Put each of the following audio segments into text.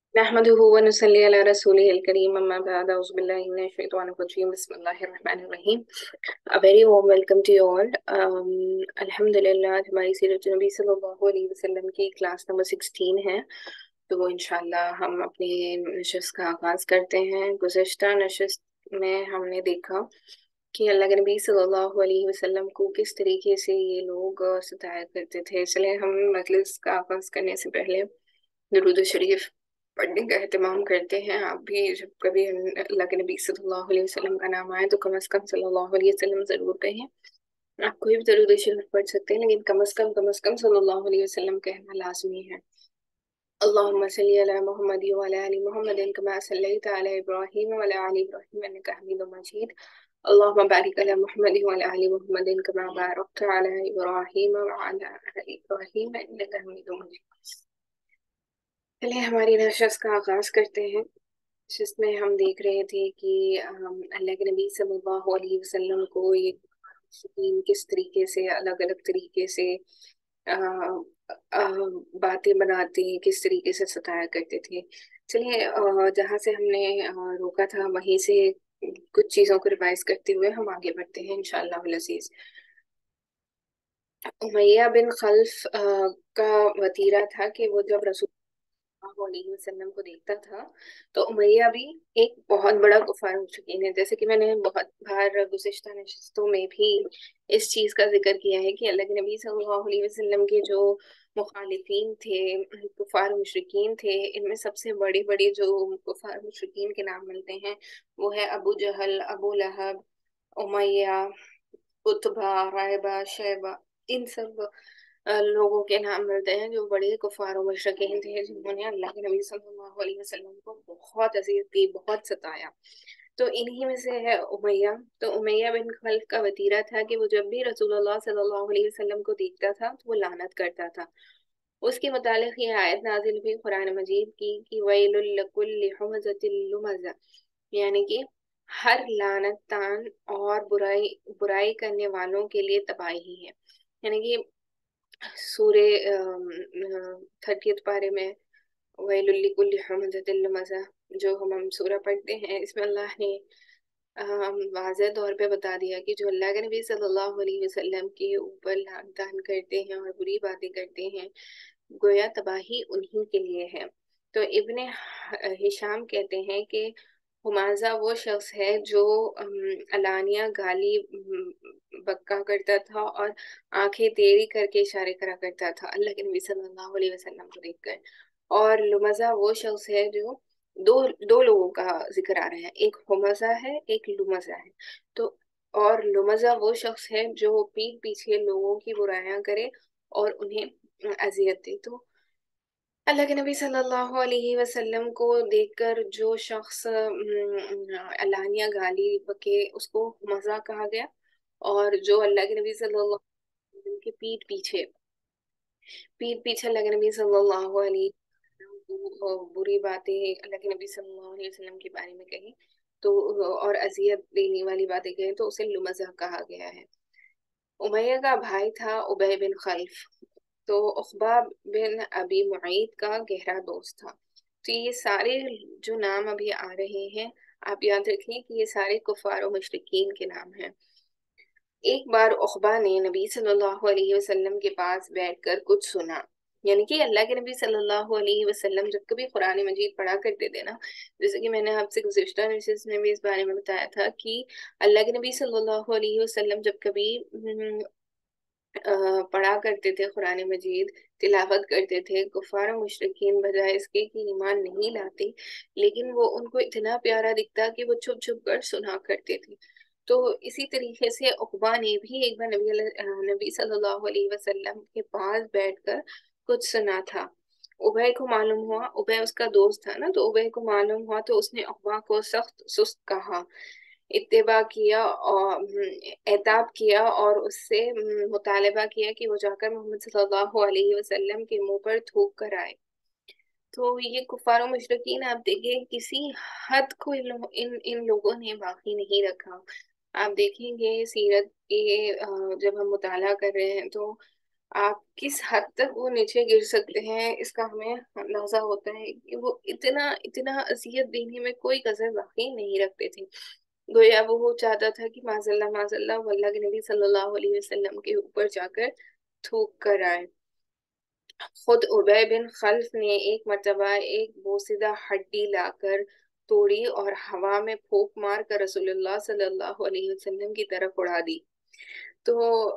नहमदुहु व नुसल्ली अला रसूलिहिल करीम अम्मा बाद औज़ु बिल्लाहि मिनश शैतानिर रजीम बिस्मिल्लाहिर रहमानिर रहीम। A very warm welcome to you all. अल्हम्दुलिल्लाह हमारी सीरत नबी सल्लल्लाहु अलैहि वसल्लम की क्लास नंबर 16 है। तो इंशाल्लाह हम अपनी नशिस्त का आगाज करते हैं। गुज़श्ता नशिस्त में हमने देखा कि अल्लाह के नबी सल्लल्लाहु अलैहि वसल्लम को किस तरीके से ये लोग सताया करते थे। चले हम मजलिस का आगाज करने से पहले दुरूद शरीफ पढ़ने का एहतमाम करते हैं। आप भी जब कभी अल्लाह के नबी सल्लल्लाहु अलैहि वसल्लम का नाम आए तो कम से कम सल्लल्लाहु अलैहि वसल्लम जरूर कहें। आप कोई भी दरूद शरीफ पढ़ सकते हैं, लेकिन कम से कम सल्लल्लाहु अलैहि वसल्लम कहना लाजमी है। अल्लाहुम्मा सल्ली अला मुहम्मद व अला आलि मुहम्मद कमा सल्लैता अला इब्राहीम व अला आलि इब्राहीम इन्नका हमीदुम मजीद। अल्लाहुम्मा बारिक अला मुहम्मद व अला आलि मुहम्मद कमा बारकता अला इब्राहीम व अला आलि इब्राहीम इन्नका हमीदुम मजीद। चलिए हमारी नशस्त का आगाज करते हैं, जिसमें हम देख रहे थे कि अल्लाह के नबी सल्लल्लाहु अलैहि वसल्लम को ये किस तरीके से अलग अलग तरीके से आ, बातें बनाते, किस तरीके से सताया करते थे। चलिए जहाँ से हमने रोका था वहीं से कुछ चीज़ों को रिवाइज करते हुए हम आगे बढ़ते हैं इंशाअल्लाह वल अज़ीज़। उमैया बिन खल्फ का वतीरा था कि वो जब रसूल सल्लल्लाहु अलैहि वसल्लम को देखता था तो उमैया भी एक बहुत बड़ा कुफार मुशरिकीन है। जैसे कि मैंने बहुत बार गुज़िश्ता नशिस्तों में भी इस चीज का जिक्र किया है कि अल्लाह के नबी सल्लल्लाहु अलैहि वसल्लम के जो मुखालिफिन थे, कुफार मुशरिकीन थे, इनमें सबसे बड़ी बड़ी जो कुफार मुशरिकीन के नाम मिलते हैं वो है अबू जहल, अबू लहब, उमैया, उतबा, रायबा, शैबा। इन सब लोगों के नाम मिलते हैं जो बड़े कुफार और मुशरिकीन थे, जिन्होंने अल्लाह के नबी सल्लल्लाहु अलैहि वसल्लम को बहुत अजीज दी, बहुत सताया। तो इन्हीं में से है उमैया। तो उमैया बिन खल्फ का वतीरा था कि वो जब भी रसूलुल्लाह सल्लल्लाहु अलैहि वसल्लम को देखता था तो वो लानत करता था। उसके मुतालिक ये आयत नाजिल हुई कुरान मजीद की कि वैलुल लिकुल्लि हुमज़तिल लुमज़ा, यानी कि हर लानतान और बुराई बुराई करने वालों के लिए तबाही है। यानी कि सूरे 30th पारे में वैलुल लिकुल्लि हुमज़तिल लुमज़ा जो हम सूरा पढ़ते हैं, इसमें अल्लाह ने वाज़ेह तौर पे बता दिया कि जो अल्लाह के नबी सल्लल्लाहु अलैहि वसल्लम के ऊपर लान तान करते हैं और बुरी बातें करते हैं, गोया तबाही उन्हीं के लिए है। तो इब्ने हिशाम कहते हैं कि हुमाजा वो शख्स है जो अलानिया गाली बक्का करता था और आंखें टेढ़ी करके इशारे करा करता था अल्लाह के नबी सल्लल्लाहु अलैहि वसल्लम को देखकर। और लुमजा वो शख्स है जो दो दो लोगों का जिक्र आ रहा है, एक हुमजा है, एक लुमजा है। तो और लुमजा वो शख्स है जो पीठ पीछे लोगों की बुराइयां करे और उन्हें अजियत दे। तो अल्लाह के नबी सल्लल्लाहु अलैहि वसल्लम को देखकर जो शख्स अलानिया गाली बके उसको मजा कहा गया, और जो अल्लाह के नबी सल्लल्लाहु अलैहि वसल्लम के पीठ पीछे अल्लाह के नबी सल्लल्लाहु अलैहि वसल्लम को बुरी बातें अल्लाह के नबी सल्लल्लाहु अलैहि वसल्लम के बारे में कही तो और अजियत देने वाली बातें कही तो उसे लुमज़ा कहा गया है। उमैया का भाई था उबय बिन खल्फ। तो उक़बा बिन अबी मुईद का गहरा दोस्त था। तो ये सारे जो नाम अभी आ रहे हैं, आप याद रखें कि ये सारे कुफार और मुशरिकीन के नाम हैं। एक बार उक़बा ने नबी सल्लल्लाहु अलैहि वसल्लम के पास बैठकर कुछ सुना। यानी कि अल्लाह के नबी सल्लल्लाहु अलैहि वसल्लम जब कभी कुरान मजीद पढ़ा करते थे ना, जैसे कि मैंने आपसे गुज़िश्ता नशिस्त में भी इस बारे में बताया था कि अल्लाह के नबी सल्लल्लाहु अलैहि वसल्लम जब कभी पढ़ा करते थे कुरान मजीद, तिलावत करते थे, कुफार और मुशरिकीन बजाय इसके कि ईमान नहीं लाते, लेकिन वो उनको इतना प्यारा दिखता कि वो छुप छुप कर सुना करते थे। तो इसी तरीके से उक़बा ने भी एक बार नबी सल्लल्लाहु अलैहि वसल्लम के पास बैठकर कुछ सुना था। उबय को मालूम हुआ, उबय उसका दोस्त था ना, तो उबय को मालूम हुआ तो उसने उक़बा को सख्त सुस्त कहा, इत्तेबा किया और एताब किया और उससे मुतालबा किया कि वो जाकर मोहम्मद सल्लल्लाहु अलैहि वसल्लम के मुंह पर थूक कर आए। तो ये कुफार और मुशरिकीन आप देखिए किसी हद को इन लोगों ने बाकी नहीं रखा। आप देखेंगे सीरत के जब हम मुताला कर रहे हैं तो آپ کس حد تک وہ نیچے گر سکتے ہیں اس کا ہمیں اندازہ ہوتا ہے کہ وہ اتنا اتنا اذیت دینے میں کوئی کسر باقی نہیں رکھتے تھے. گویا وہ چاہتا تھا کہ معاذ اللہ وہ اللہ کے نبی صلی اللہ علیہ وسلم کے اوپر جا کر تھوک کر آئے. خود ابی بن خلف نے ایک مرتبہ ایک بوسیدہ ہڈی لا کر توڑی اور ہوا میں پھونک مار کر رسول اللہ صلی اللہ علیہ وسلم کی طرف اڑا دی. تو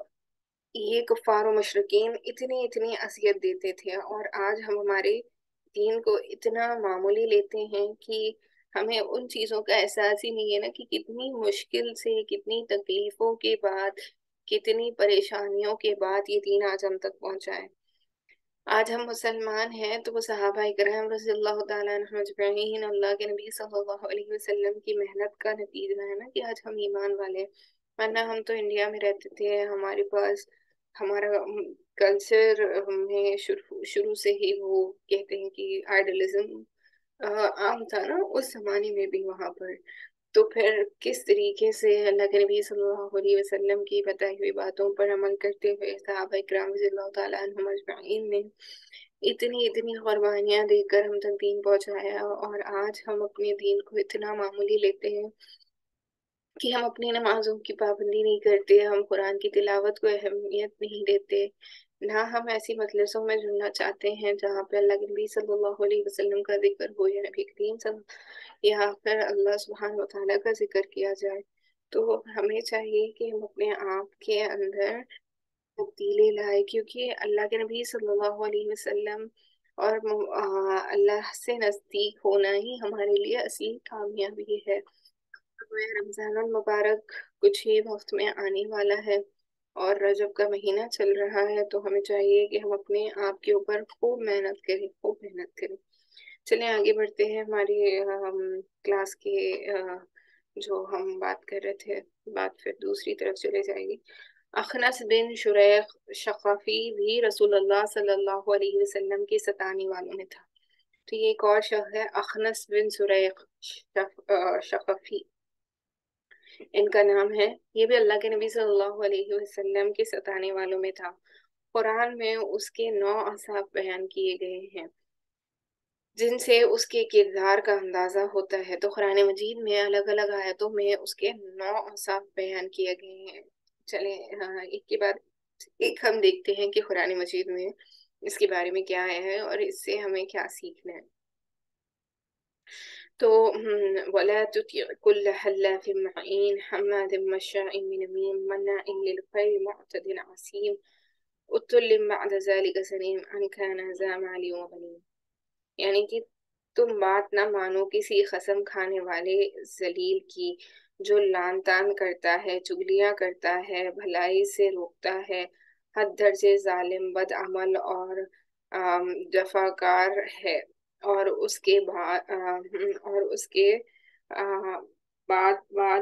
یہ کفار و مشرکین اتنی اتنی اذیت دیتے تھے، اور آج ہم ہمارے دین کو اتنا معمولی لیتے ہیں کہ ہمیں ان چیزوں کا احساس ہی نہیں ہے نا کہ کتنی مشکل سے، کتنی تکلیفوں کے بعد، کتنی پریشانیوں کے بعد یہ دین آج ہم تک پہنچا ہے. آج ہم مسلمان ہیں تو وہ صحابہ کرام رضی اللہ تعالیٰ عنہم اجمعین، اللہ کے نبی صلی اللہ علیہ وسلم کی محنت کا نتیجہ ہے نا کہ آج ہم ایمان والے ہیں. ورنہ ہم تو انڈیا میں رہتے تھے، ہمارے پاس ہمارا کلچر میں شروع سے ہی وہ کہتے ہیں کہ آئیڈلزم عام تھا نا اس زمانے میں بھی وہاں پر. تو پھر کس طریقے سے اللہ کے نبی صلی اللہ علیہ وسلم کی بتائی ہوئی باتوں پر عمل کرتے ہوئے صحابہ کرام رضی اللہ تعالیٰ عنہم اجمعین نے اتنی اتنی قربانیاں دے کر ہم تک دین پہنچایا، اور آج ہم اپنے دین کو اتنا معمولی لیتے ہیں کہ ہم اپنی نمازوں کی پابندی نہیں کرتے، ہم قرآن کی تلاوت کو اہمیت نہیں دیتے، نہ ہم ایسی مجلسوں میں جڑنا چاہتے ہیں جہاں پہ اللہ کے نبی صلی اللہ علیہ وسلم کا ذکر ہو یا نبی کریم یا پھر اللہ سبحانہ وتعالیٰ کا ذکر کیا جائے. تو ہمیں چاہیے کہ ہم اپنے آپ کے اندر تبدیلی لائے، کیونکہ اللہ کے نبی صلی اللہ علیہ وسلم اور اللہ سے نزدیک ہونا ہی ہمارے لیے اصلی کامیابی ہے. رمضان المبارک کچھ ہی وقت میں آنے والا ہے اور رجب کا مہینہ چل رہا ہے، تو ہمیں چاہیے کہ ہم اپنے آپ کے اوپر خوب محنت کریں، خوب محنت کریں. چلیں آگے بڑھتے ہیں ہماری کلاس کے جو ہم بات کر رہے تھے، بات پھر دوسری طرف چلے جائے گی. اخنس بن شریق شقفی بھی رسول اللہ صلی اللہ علیہ وسلم کے ستانے والوں میں تھا. تو یہ ایک اور شخص ہے اخنس بن شریق شقفی ان کا نام ہے. یہ بھی اللہ کے نبی صلی اللہ علیہ وسلم کے ستانے والوں میں تھا. قرآن میں اس کے 9 اوصاف بیان کیے گئے ہیں جن سے اس کے کردار کا اندازہ ہوتا ہے. تو قرآن مجید میں الگ الگ آیتوں میں اس کے 9 اوصاف بیان کیے گئے ہیں. چلیں ایک کے بعد ایک ہم دیکھتے ہیں کہ قرآن مجید میں اس کے بارے میں کیا ہے اور اس سے ہمیں کیا سیکھنا ہے. تو وَلَا تُطِعْ كُلَّ حَلَّافٍ مَّهِينٍ حَمَّازٍ مَّشَّاءٍ بِنَمِيمٍ مَّنَّاعٍ لِّلْخَيْرِ مُعْتَدٍ عَصِيمٍ عُتُلٍّ بَعْدَ ذَلِكَ زَنِيمٍ أَن كَانَ ذَا مَالٍ وَبَنِينَ. یعنی کہ تم بات نہ مانو کسی قسم کھانے والے ذلیل کی جو لان تان کرتا ہے، چگلیاں کرتا ہے، بھلائی سے روکتا ہے، حد درجے ظالم، بد عمل اور جفاکار ہے، اور اس کے بعد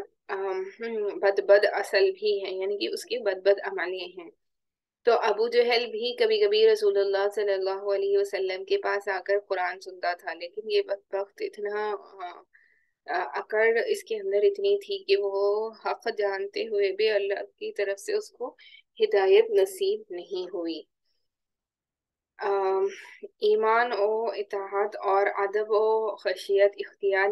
بد اصل بھی ہیں، یعنی کہ اس کے بد عملی ہیں. تو ابو جہل بھی کبھی کبھی رسول اللہ صلی اللہ علیہ وسلم کے پاس آ کر قرآن سنتا تھا، لیکن یہ بدبخت اتنا اکڑ اس کے اندر اتنی تھی کہ وہ حق جانتے ہوئے بھی اللہ کی طرف سے اس کو ہدایت نصیب نہیں ہوئی. ایمان و اطاعت اور ادب و خشیت اختیار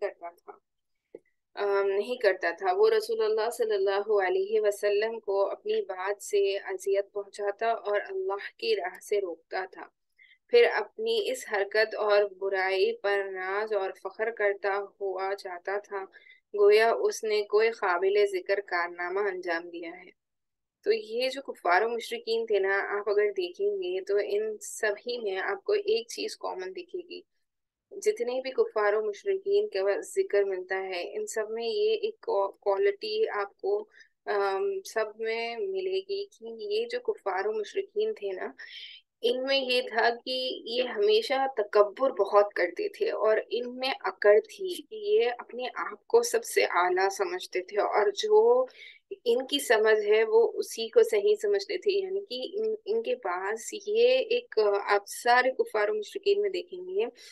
نہیں کرتا تھا. وہ رسول اللہ صلی اللہ علیہ وسلم کو اپنی بات سے اذیت پہنچاتا اور اللہ کی راہ سے روکتا تھا. پھر اپنی اس حرکت اور برائی پر ناز اور فخر کرتا ہوا جاتا تھا گویا اس نے کوئی قابل ذکر کارنامہ انجام دیا ہے. تو یہ جو کفار و مشرکین تھے نا، آپ اگر دیکھیں گے تو ان سبھی میں آپ کو ایک چیز کامن دکھے گی. جتنے بھی کفار و مشرکین کا ذکر ملتا ہے ان سب میں یہ ایک کوالٹی آپ کو سب میں ملے گی کہ یہ جو کفار و مشرکین تھے نا، ان میں یہ تھا کہ یہ ہمیشہ تکبر بہت کرتے تھے، اور ان میں اکڑ تھی کہ یہ اپنے آپ کو سب سے اعلیٰ سمجھتے تھے، اور جو ان کی سمجھ ہے وہ اسی کو صحیح سمجھتے تھے. یعنی کہ ان کے پاس یہ ایک آپ سارے کفار و مشرکین میں دیکھیں گے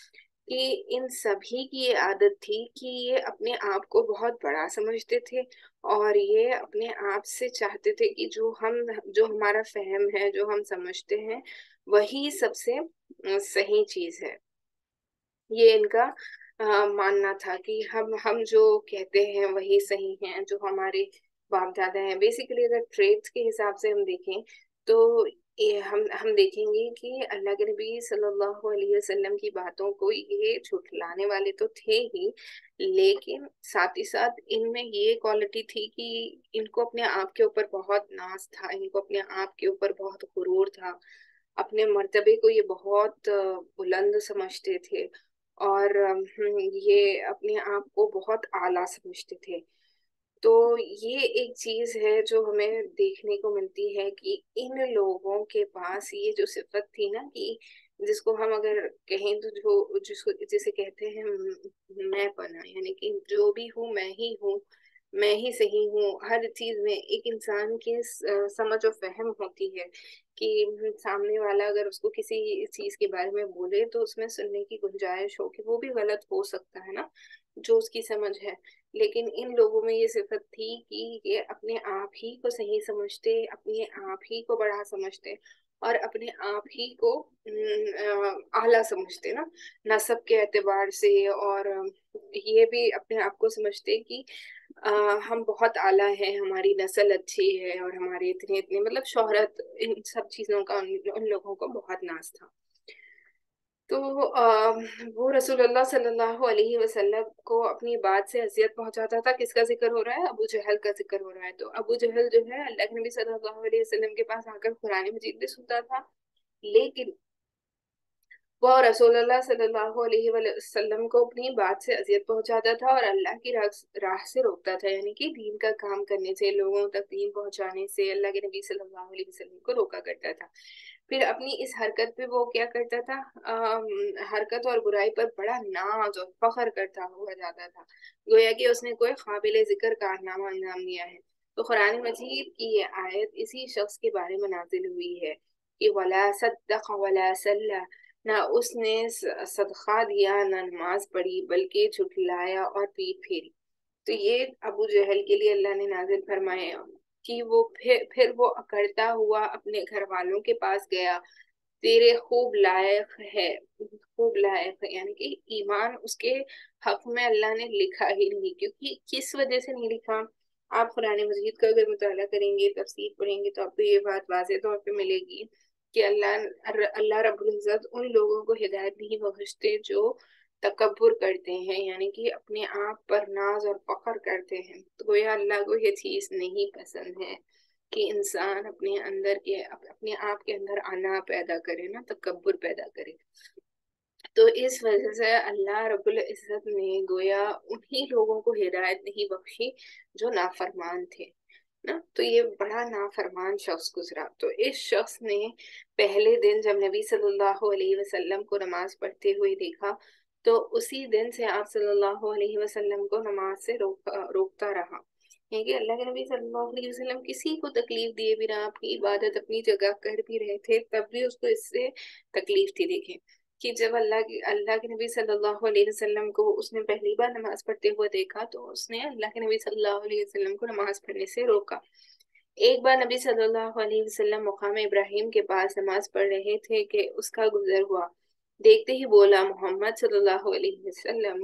کہ ان سبھی کی یہ عادت تھی کہ یہ اپنے آپ کو بہت بڑا سمجھتے تھے، اور یہ اپنے آپ سے چاہتے تھے کہ جو ہمارا فہم ہے، جو ہم سمجھتے ہیں، وہی سب سے صحیح چیز ہے۔ یہ ان کا ماننا تھا کہ ہم جو کہتے ہیں وہی صحیح ہیں، جو ہمارے باپ دادا ہیں۔ بیسیکلی اگر ٹریٹس کے حساب سے ہم دیکھیں تو ہم دیکھیں گے کہ اللہ کے نبی صلی اللہ علیہ وسلم کی باتوں کو یہ جھٹلانے والے تو تھے ہی، لیکن ساتھ ہی ساتھ ان میں یہ کوالٹی تھی کہ ان کو اپنے آپ کے اوپر بہت ناز تھا، ان کو اپنے آپ کے اوپر بہت غرور تھا، اپنے مرتبے کو یہ بہت بلند سمجھتے تھے، اور یہ اپنے آپ کو بہت اعلیٰ سمجھتے تھے۔ تو یہ ایک چیز ہے جو ہمیں دیکھنے کو ملتی ہے کہ ان لوگوں کے پاس یہ جو صفت تھی نا، کہ جس کو ہم اگر کہیں تو جسے کہتے ہیں میں پنا، یعنی کہ جو بھی ہوں میں ہی ہوں، میں ہی صحیح ہوں ہر چیز میں۔ ایک انسان کی سمجھ و فہم ہوتی ہے کہ سامنے والا اگر اس کو کسی چیز کے بارے میں بولے تو اس میں سننے کی گنجائش ہو کہ وہ بھی غلط ہو سکتا ہے نا، جو اس کی سمجھ ہے۔ لیکن ان لوگوں میں یہ صفت تھی کہ یہ اپنے آپ ہی کو صحیح سمجھتے، اپنے آپ ہی کو بڑا سمجھتے، اور اپنے آپ ہی کو اعلیٰ سمجھتے نا، نسب کے اعتبار سے، اور یہ بھی اپنے آپ کو سمجھتے کہ ہم بہت اعلیٰ ہیں، ہماری نسل اچھی ہے، اور ہمارے اتنے مطلب شہرت، ان سب چیزوں کا ان لوگوں کو بہت ناز تھا۔ تو وہ رسول اللہ صلی اللہ علیہ وسلم کو اپنی بات سے اذیت پہنچاتا تھا۔ کس کا ذکر ہو رہا ہے؟ ابو جہل کا ذکر ہو رہا ہے۔ تو ابو جہل جو ہے اللہ کے نبی صلی اللہ علیہ وسلم کے پاس آ کر قرآن مجید بھی سنتا تھا، لیکن وہ رسول اللہ صلی اللہ علیہ وسلم کو اپنی بات سے اذیت پہنچاتا تھا، اور اللہ کی راہ سے روکتا تھا، یعنی کہ دین کا کام کرنے سے، لوگوں تک دین پہنچانے سے اللہ کے نبی صلی اللہ علیہ وسلم کو روکا کرتا تھا۔ پھر اپنی اس حرکت پہ وہ کیا کرتا تھا، حرکت اور برائی پر بڑا ناز اور فخر کرتا ہوا جاتا تھا، گویا کہ اس نے کوئی قابل ذکر کارنامہ انجام دیا ہے۔ تو قرآن مجید کی یہ آیت اسی شخص کے بارے میں نازل ہوئی ہے کہ وَلَا صَدَّقَ وَلَا صَلَّى، نہ اس نے صدقہ دیا نہ نماز پڑھی، بلکہ جھٹلایا اور پیٹ پھیری۔ تو یہ ابو جہل کے لیے اللہ نے نازل فرمایا کہ وہ پھر وہ اکڑتا ہوا اپنے گھر والوں کے پاس گیا، تیرے خوب لائق ہے، خوب لائق ہے، یعنی کہ ایمان اس کے حق میں اللہ نے لکھا ہی نہیں۔ کیونکہ کس وجہ سے نہیں لکھا؟ آپ قرآن مجید کا اگر مطالعہ کریں گے، تفسیر پڑھیں گے، تو آپ کو یہ بات واضح طور پہ ملے گی کہ اللہ رب العزت ان لوگوں کو ہدایت نہیں بخشتے جو تکبر کرتے ہیں، یعنی کہ اپنے آپ پر ناز اور فخر کرتے ہیں۔ تو گویا اللہ کو یہ چیز نہیں پسند ہے کہ انسان اپنے آپ کے اندر انا پیدا کرے نا، تکبر پیدا کرے۔ تو اس وجہ سے اللہ رب العزت نے گویا انہی لوگوں کو ہدایت نہیں بخشی جو نافرمان تھے نا۔ تو یہ بڑا نافرمان شخص گزرا۔ تو اس شخص نے پہلے دن جب نبی صلی اللہ علیہ وسلم کو نماز پڑھتے ہوئے دیکھا، تو اسی دن سے آپ صلی اللہ علیہ وسلم کو نماز سے روکتا رہا۔ یعنی کہ اللہ کے نبی صلی اللہ علیہ وسلم کسی کو تکلیف دیے بنا اپنی عبادت اپنی جگہ کر بھی رہے تھے، تب بھی اس کو اس سے تکلیف تھی۔ دیکھیں کہ جب اللہ کے نبی صلی اللہ علیہ وسلم کو اس نے پہلی بار نماز پڑھتے ہوئے دیکھا، تو اس نے اللہ کے نبی صلی اللہ علیہ وسلم کو نماز پڑھنے سے روکا۔ ایک بار نبی صلی اللہ علیہ وسلم مقام ابراہیم کے پاس نماز پڑھ رہے تھے کہ اس کا گزر ہوا، دیکھتے ہی بولا، محمد صلی اللہ علیہ وسلم،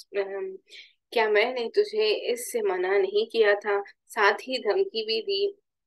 کیا میں نے تجھے اس سے منع نہیں کیا تھا؟ ساتھ ہی دھمکی بھی دی۔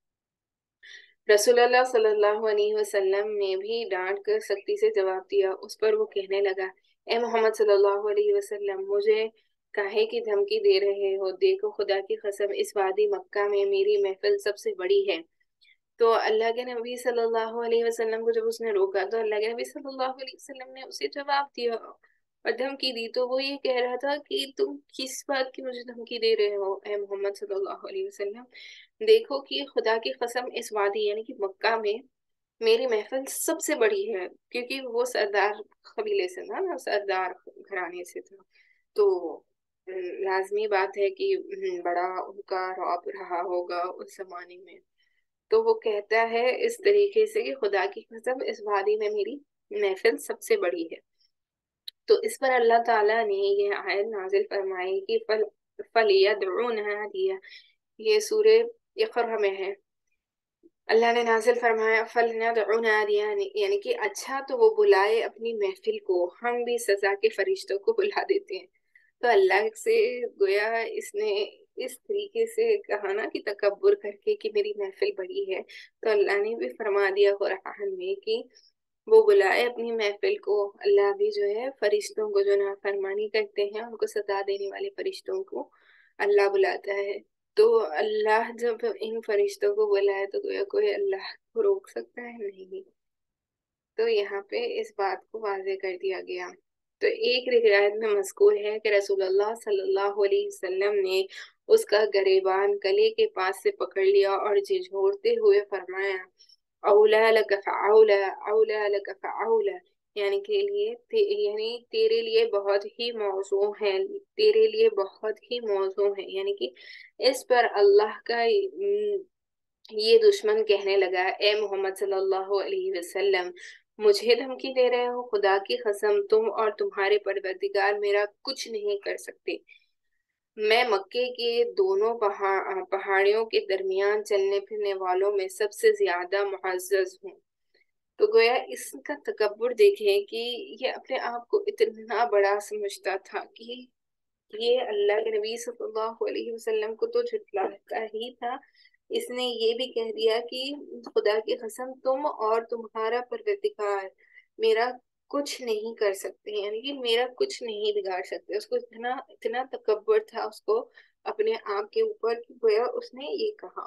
رسول اللہ صلی اللہ علیہ وسلم نے بھی ڈانٹ کر سختی سے جواب دیا۔ اس پر وہ کہنے لگا، اے محمد صلی اللہ علیہ وسلم، مجھے کاہے کی دھمکی دے رہے ہو؟ دیکھو خدا کی قسم، اس وادی مکہ میں میری محفل سب سے بڑی ہے۔ تو اللہ کے نبی صلی اللہ علیہ وسلم کو جب اس نے روکا، تو اللہ کے نبی صلی اللہ علیہ وسلم نے اسے جواب دیا اور دھمکی دی۔ تو وہ یہ کہہ رہا تھا کہ تم کس بات کی مجھے دھمکی دے رہے ہو اے محمد صلی اللہ علیہ وسلم؟ دیکھو کہ خدا کی قسم، اس وادی یعنی کہ مکہ میں میری محفل سب سے بڑی ہے، کیونکہ وہ سردار قبیلے سے تھا نا، سردار گھرانے سے تھا، تو لازمی بات ہے کہ بڑا ان کا رعب رہا ہوگا اس زمانے میں۔ تو وہ کہتا ہے اس طریقے سے کہ خدا کی قسم، اس وادی میں میری محفل سب سے بڑی ہے۔ تو اس پر اللہ تعالیٰ نے یہ آیت نازل فرمائی کہ فَلْيَدْعُ نَادِيَهُ، یہ سورہ اقرا میں ہے۔ اللہ نے نازل فرمایا فَلْيَدْعُ نَادِيَهُ، یعنی کہ اچھا تو وہ بلائے اپنی محفل کو، ہم بھی سزا کے فرشتوں کو بلا دیتے ہیں۔ تو اللہ سے گویا اس نے اس طریقے سے کہا نا کہ تکبر کر کے کہ میری محفل بڑی ہے، تو اللہ نے بھی فرما دیا قرآن میں کہ وہ بلائے اپنی محفل کو۔ اللہ بھی جو ہے فرشتوں کو جو نافرمانی کرتے ہیں ان کو سزا دینے والے فرشتوں کو اللہ بلاتا ہے۔ تو اللہ جب ان فرشتوں کو بلائے تو کوئی اللہ کو روک سکتا ہے؟ نہیں۔ تو یہاں پہ اس بات کو واضح کر دیا گیا۔ تو ایک روایت میں مذکور ہے کہ رسول اللہ صلی اللہ علیہ وسلم نے اس کا گریبان گلے کے پاس سے پکڑ لیا اور جھنجھوڑتے ہوئے فرمایا اولا لک فاولا، اولا لک فاولا، یعنی تیرے لیے بہت ہی موزوں ہے، تیرے لیے بہت ہی موزوں ہے، یعنی کہ اس پر اللہ کا یہ دشمن کہنے لگا اے محمد صلی اللہ علیہ وسلم مجھے دھمکی دے رہے ہو، خدا کی قسم تم اور تمہارے پروردگار میرا کچھ نہیں کر سکتے، میں مکے کے دونوں پہاڑیوں کے درمیان چلنے پھرنے والوں میں سب سے زیادہ معزز ہوں۔ تو گویا اس کا تکبر دیکھیں کہ یہ اپنے آپ کو اتنا بڑا سمجھتا تھا کہ یہ اللہ کے نبی صلی اللہ علیہ وسلم کو تو جھٹلاتا ہی تھا، اس نے یہ بھی کہہ دیا کہ خدا کی قسم تم اور تمہارا پروردگار میرا کچھ نہیں کر سکتے، یعنی کہ میرا کچھ نہیں بگاڑ سکتے۔ اس کو اتنا تکبر تھا اس کو اپنے آپ کے اوپر کہ گویا اس نے یہ کہا۔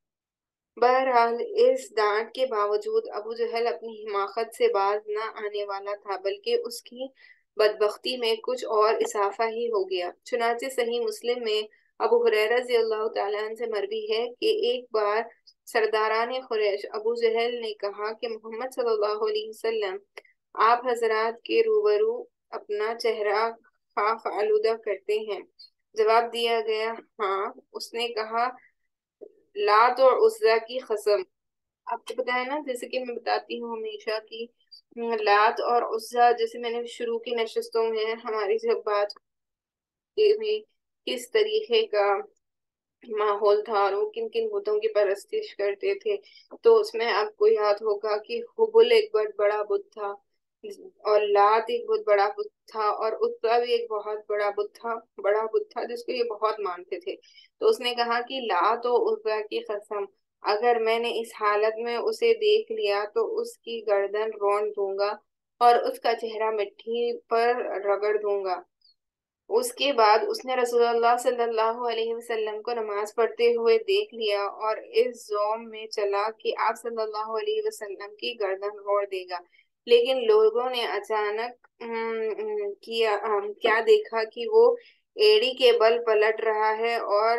بہرحال اس ڈانٹ کے باوجود ابو جہل اپنی حماقت سے باز نہ آنے والا تھا، بلکہ اس کی بدبختی میں کچھ اور اضافہ ہی ہو گیا۔ چنانچہ صحیح مسلم میں ابو ہریرہ رضی اللہ تعالیٰ عنہ سے مروی ہے کہ ایک بار سرداران قریش ابو جہل نے کہا کہ محمد صلی اللہ علیہ وسلم آپ حضرات کے روبرو اپنا چہرہ خاک آلودہ کرتے ہیں؟ جواب دیا گیا ہاں۔ اس نے کہا لات اور عزا کی قسم، آپ کو پتا ہے نا جیسے کہ میں بتاتی ہوں ہمیشہ کی لات اور عزا، جیسے میں نے شروع کی نشستوں میں ہماری جب بات میں کس طریقے کا ماحول تھا اور وہ کن کن بتوں کی پرستش کرتے تھے، تو اس میں آپ کو یاد ہوگا کہ حبل ایک بہت بڑا بت تھا، اور لات ایک بہت بڑا بت تھا، اور عزا بھی ایک بہت بڑا بت تھا جس کو یہ بہت مانتے تھے۔ تو اس نے کہا کہ لات و عزا کی قسم اگر میں نے اس حالت میں اسے دیکھ لیا تو اس کی گردن رون دوں گا اور اس کا چہرہ مٹی پر رگڑ دوں گا۔ اس کے بعد اس نے رسول اللہ صلی اللہ علیہ وسلم کو نماز پڑھتے ہوئے دیکھ لیا اور اس زوم میں چلا کہ آپ صلی اللہ علیہ وسلم کی گردن روڑ دے گا، لیکن لوگوں نے اچانک کیا دیکھا کہ وہ ایڑی کے بل پلٹ رہا ہے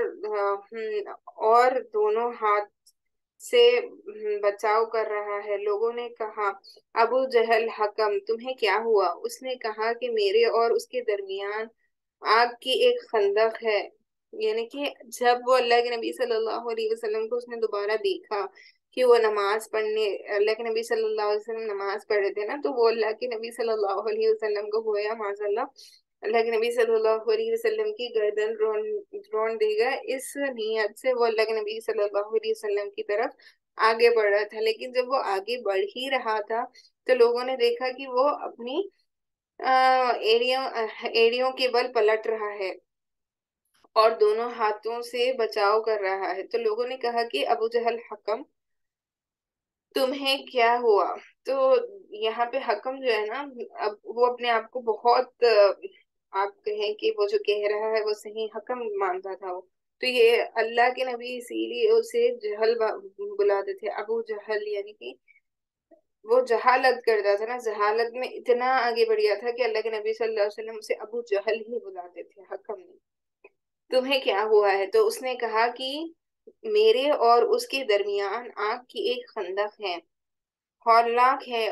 اور دونوں ہاتھ سے بچاؤ کر رہا ہے۔ لوگوں نے کہا ابو جہل حکم تمہیں کیا ہوا؟ اس نے کہا کہ میرے اور اس کے درمیان آگ کی ایک خندق ہے، یعنی کہ جب وہ اللہ کے نبی صلی اللہ علیہ وسلم کو اس نے دوبارہ دیکھا کہ وہ نماز پڑھنے، اللہ کے نبی صلی اللہ علیہ وسلم نماز پڑھ رہے تھے نا، تو وہ اللہ کے نبی صلی اللہ علیہ وسلم کو گویا معاذ اللہ کے نبی صلی اللہ علیہ وسلم کی گردن رون دے گا، اس نیت سے وہ اللہ کے نبی صلی اللہ علیہ وسلم کی طرف آگے بڑھ رہا تھا۔ لیکن جب وہ آگے بڑھ ہی رہا تھا تو لوگوں نے دیکھا کہ وہ اپنی ایڑیوں کے بل پلٹ رہا ہے اور دونوں ہاتھوں سے بچاؤ کر رہا ہے۔ تو لوگوں نے کہا کہ ابو جہل حکم تمہیں کیا ہوا؟ تو یہاں پہ حکم جو ہے نا، اب وہ اپنے آپ کو بہت آپ کہیں کہ وہ جو کہہ رہا ہے وہ صحیح حکم مانتا تھا وہ، تو یہ اللہ کے نبی اسی لیے اسے جہل بلاتے تھے، ابو جہل، یعنی کہ وہ جہالت کرتا تھا نا، جہالت میں اتنا آگے بڑھ گیا تھا کہ اللہ کے نبی صلی اللہ علیہ وسلم اسے ابو جہل ہی بلاتے تھے، حکم نہیں۔ تمہیں کیا ہوا ہے؟ تو اس نے کہا کہ میرے اور اس کے درمیان آگ کی ایک خندق ہے، ہولناک ہے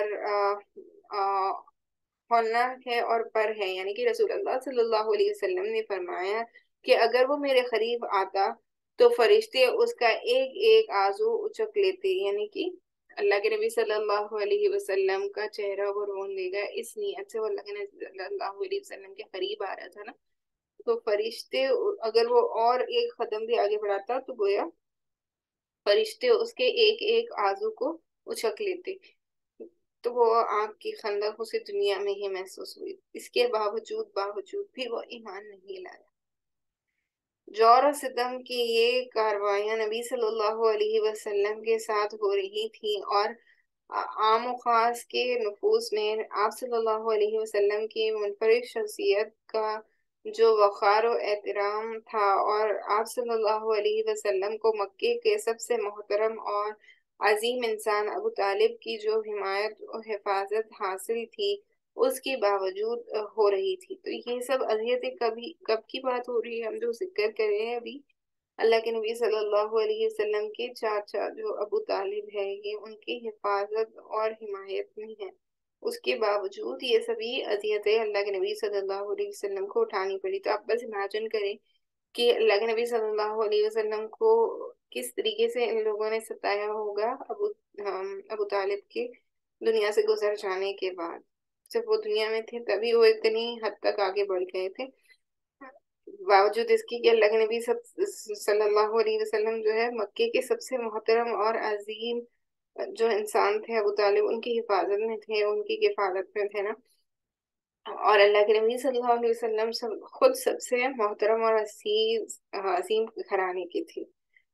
اور پر ہے، یعنی کہ رسول اللہ صلی اللہ علیہ وسلم نے فرمایا کہ اگر وہ میرے قریب آتا تو فرشتے اس کا ایک ایک آذو اچک لیتے، یعنی کہ اللہ کے नबी सल्लल्लाहु अलैहि वसल्लम का चेहरा वो रोन देगा, इस नियत से वो अल्लाह के नबी सल्लल्लाहु अलैहि वसल्लम के करीब आ रहा था ना। तो फरिश्ते अगर वो और एक कदम भी आगे बढ़ाता तो गोया फरिश्ते उसके एक एक आजू को उचक लेते। तो वो आग की खंदक उसे दुनिया में ही महसूस हुई। इसके बावजूद बावजूद भी वो ईमान नहीं लाया। जौर और सितम की ये कार्रवाइयां नबी सल्लल्लाहु अलैहि वसल्लम के साथ हो रही थी, और आम और खास के नफूस में आप सल्लल्लाहु अलैहि वसल्लम की मुनफरिद शख्सियत का जो वक़ार और एहतराम था, और आप सल्लल्लाहु अलैहि वसल्लम को मक्के के सबसे मोहतरम और अजीम इंसान अबू तालिब की जो हिमायत और हिफाजत हासिल थी, उसके बावजूद हो रही थी। तो ये सब अजियतें कभी कब की बात हो रही है, हम जो जिक्र कर रहे हैं अभी, अल्लाह के नबी सल्लल्लाहु अलैहि वसल्लम के चाचा जो अबू तालिब है, ये उनकी हिफाजत और हिमायत में है। उसके बावजूद ये सभी अजियतें अल्लाह के नबी सल्लल्लाहु अलैहि वसल्लम को उठानी पड़ी। तो आप बस इमेजिन करें कि अल्लाह के नबी सल्लल्लाहु अलैहि वसल्लम को किस तरीके से इन लोगों ने सताया होगा अबू तालिब के दुनिया से गुजर जाने के बाद। जब वो दुनिया में थे तभी वो इतनी हद तक आगे बढ़ गए थे, बावजूद इसकी कि अल्लाह के नबी सब सल्लल्लाहु अलैहि वसल्लम जो है मक्के के सबसे मोहतरम और अजीम जो इंसान थे अबू तालिब, उनकी हिफाजत में थे, उनकी किफालत में थे ना। और अल्लाह के नबी सल्लल्लाहु अलैहि वसल्लम खुद सबसे मोहतरम और अजीम घराने की थी।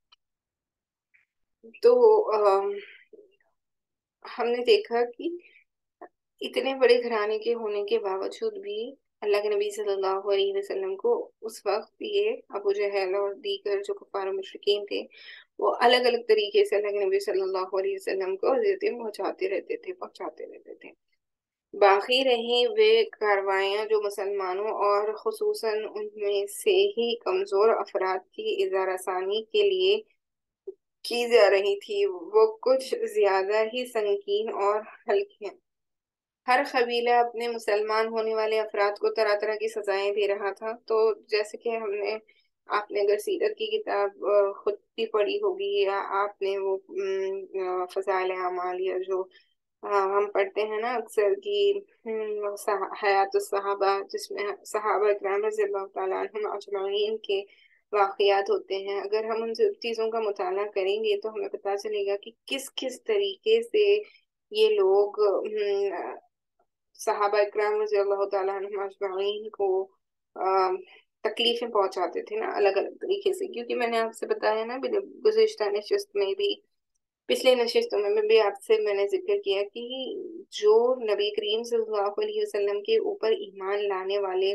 तो हमने देखा कि इतने बड़े घराने के होने के बावजूद भी अल्लाह के नबी सल्लल्लाहु अलैहि वसल्लम को उस वक्त ये अबू जहल और दीगर जो कुफार और मुशरिकीन थे, वो अलग अलग तरीके से अल्लाह के नबी सल्लल्लाहु अलैहि वसल्लम को अज़ियतें पहुंचाते रहते थे। बाकी रही वे कार्रवाइयाँ जो मुसलमानों और खुसूसन उनमें से ही कमजोर अफराद की इज़हार आसानी के लिए की जा रही थी, वो कुछ ज्यादा ही संगीन और हल्की हैं। हर कबीला अपने मुसलमान होने वाले अफराद को तरह तरह की सजाएं दे रहा था। तो जैसे कि आपने अगर सीरत की किताब खुद भी पढ़ी होगी, या आपने वो फज़ाइल अमाल या जो हम पढ़ते हैं ना अक्सर की हयात सहाबा, जिसमें सहाबा इकराम रज़ियल्लाहु तआला अन्हुम अजमईन के वाक़यात होते हैं, अगर हम उन सब चीज़ों का मुताला करेंगे तो हमें पता चलेगा कि किस किस तरीके से ये लोग सहाबा इकराम रज़ियल्लाहु तआला अन्हुम अजमईन को अ, तकलीफें पहुंचाते थे ना, अलग अलग तरीके से। क्योंकि मैंने आपसे बताया ना गुज़िश्ता नशिस्त में भी, पिछले नशिस्तों में भी आपसे मैंने जिक्र किया कि जो नबी करीम सल्लल्लाहु अलैहि वसल्लम के ऊपर ईमान लाने वाले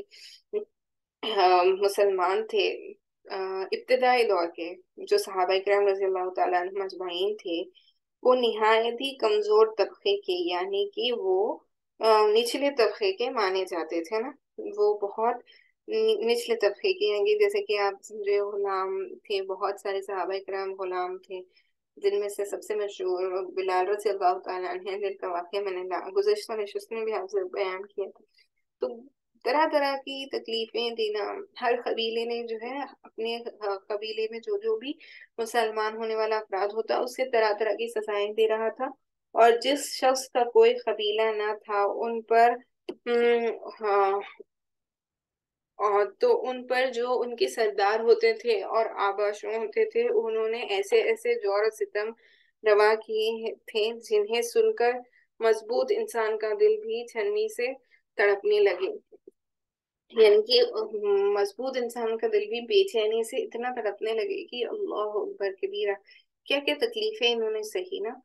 मुसलमान थे, इब्तिदाई दौर के जो सहाबा इकराम रज़ियल्लाहु तआला अन्हुम अजमाइन थे, वो निहायत ही कमजोर तबके के, यानी कि वो निचले तबके के माने जाते थे ना। वो बहुत निचले तबके के हैं कि जैसे कि आप समझे गुलाम थे, बहुत सारे सहाबा इकराम गुलाम थे, जिनमें से सबसे मशहूर बिलाल रज़ी अल्लाह तआला अन्हु हैं, जिनका वाक़या मैंने गुज़िश्ता नशिस्त में भी आपसे बयान किया था। तो तरह तरह की तकलीफें देना, हर कबीले ने जो है अपने कबीले में जो जो भी मुसलमान होने वाला अफराद होता, उससे तरह तरह की सजाएं दे रहा था। और जिस शख्स का कोई कबीला ना था उन पर हाँ, और तो उन पर जो उनके सरदार होते थे और आबाशों होते थे, उन्होंने ऐसे ऐसे जोर और सितम रवा किए थे जिन्हें सुनकर मजबूत इंसान का दिल भी छन्नी से तड़पने लगे। यानी कि मजबूत इंसान का दिल भी बेचैनी से इतना तड़पने लगे कि अल्लाह अकबर कबीरा, क्या क्या तकलीफें इन्होंने सही ना।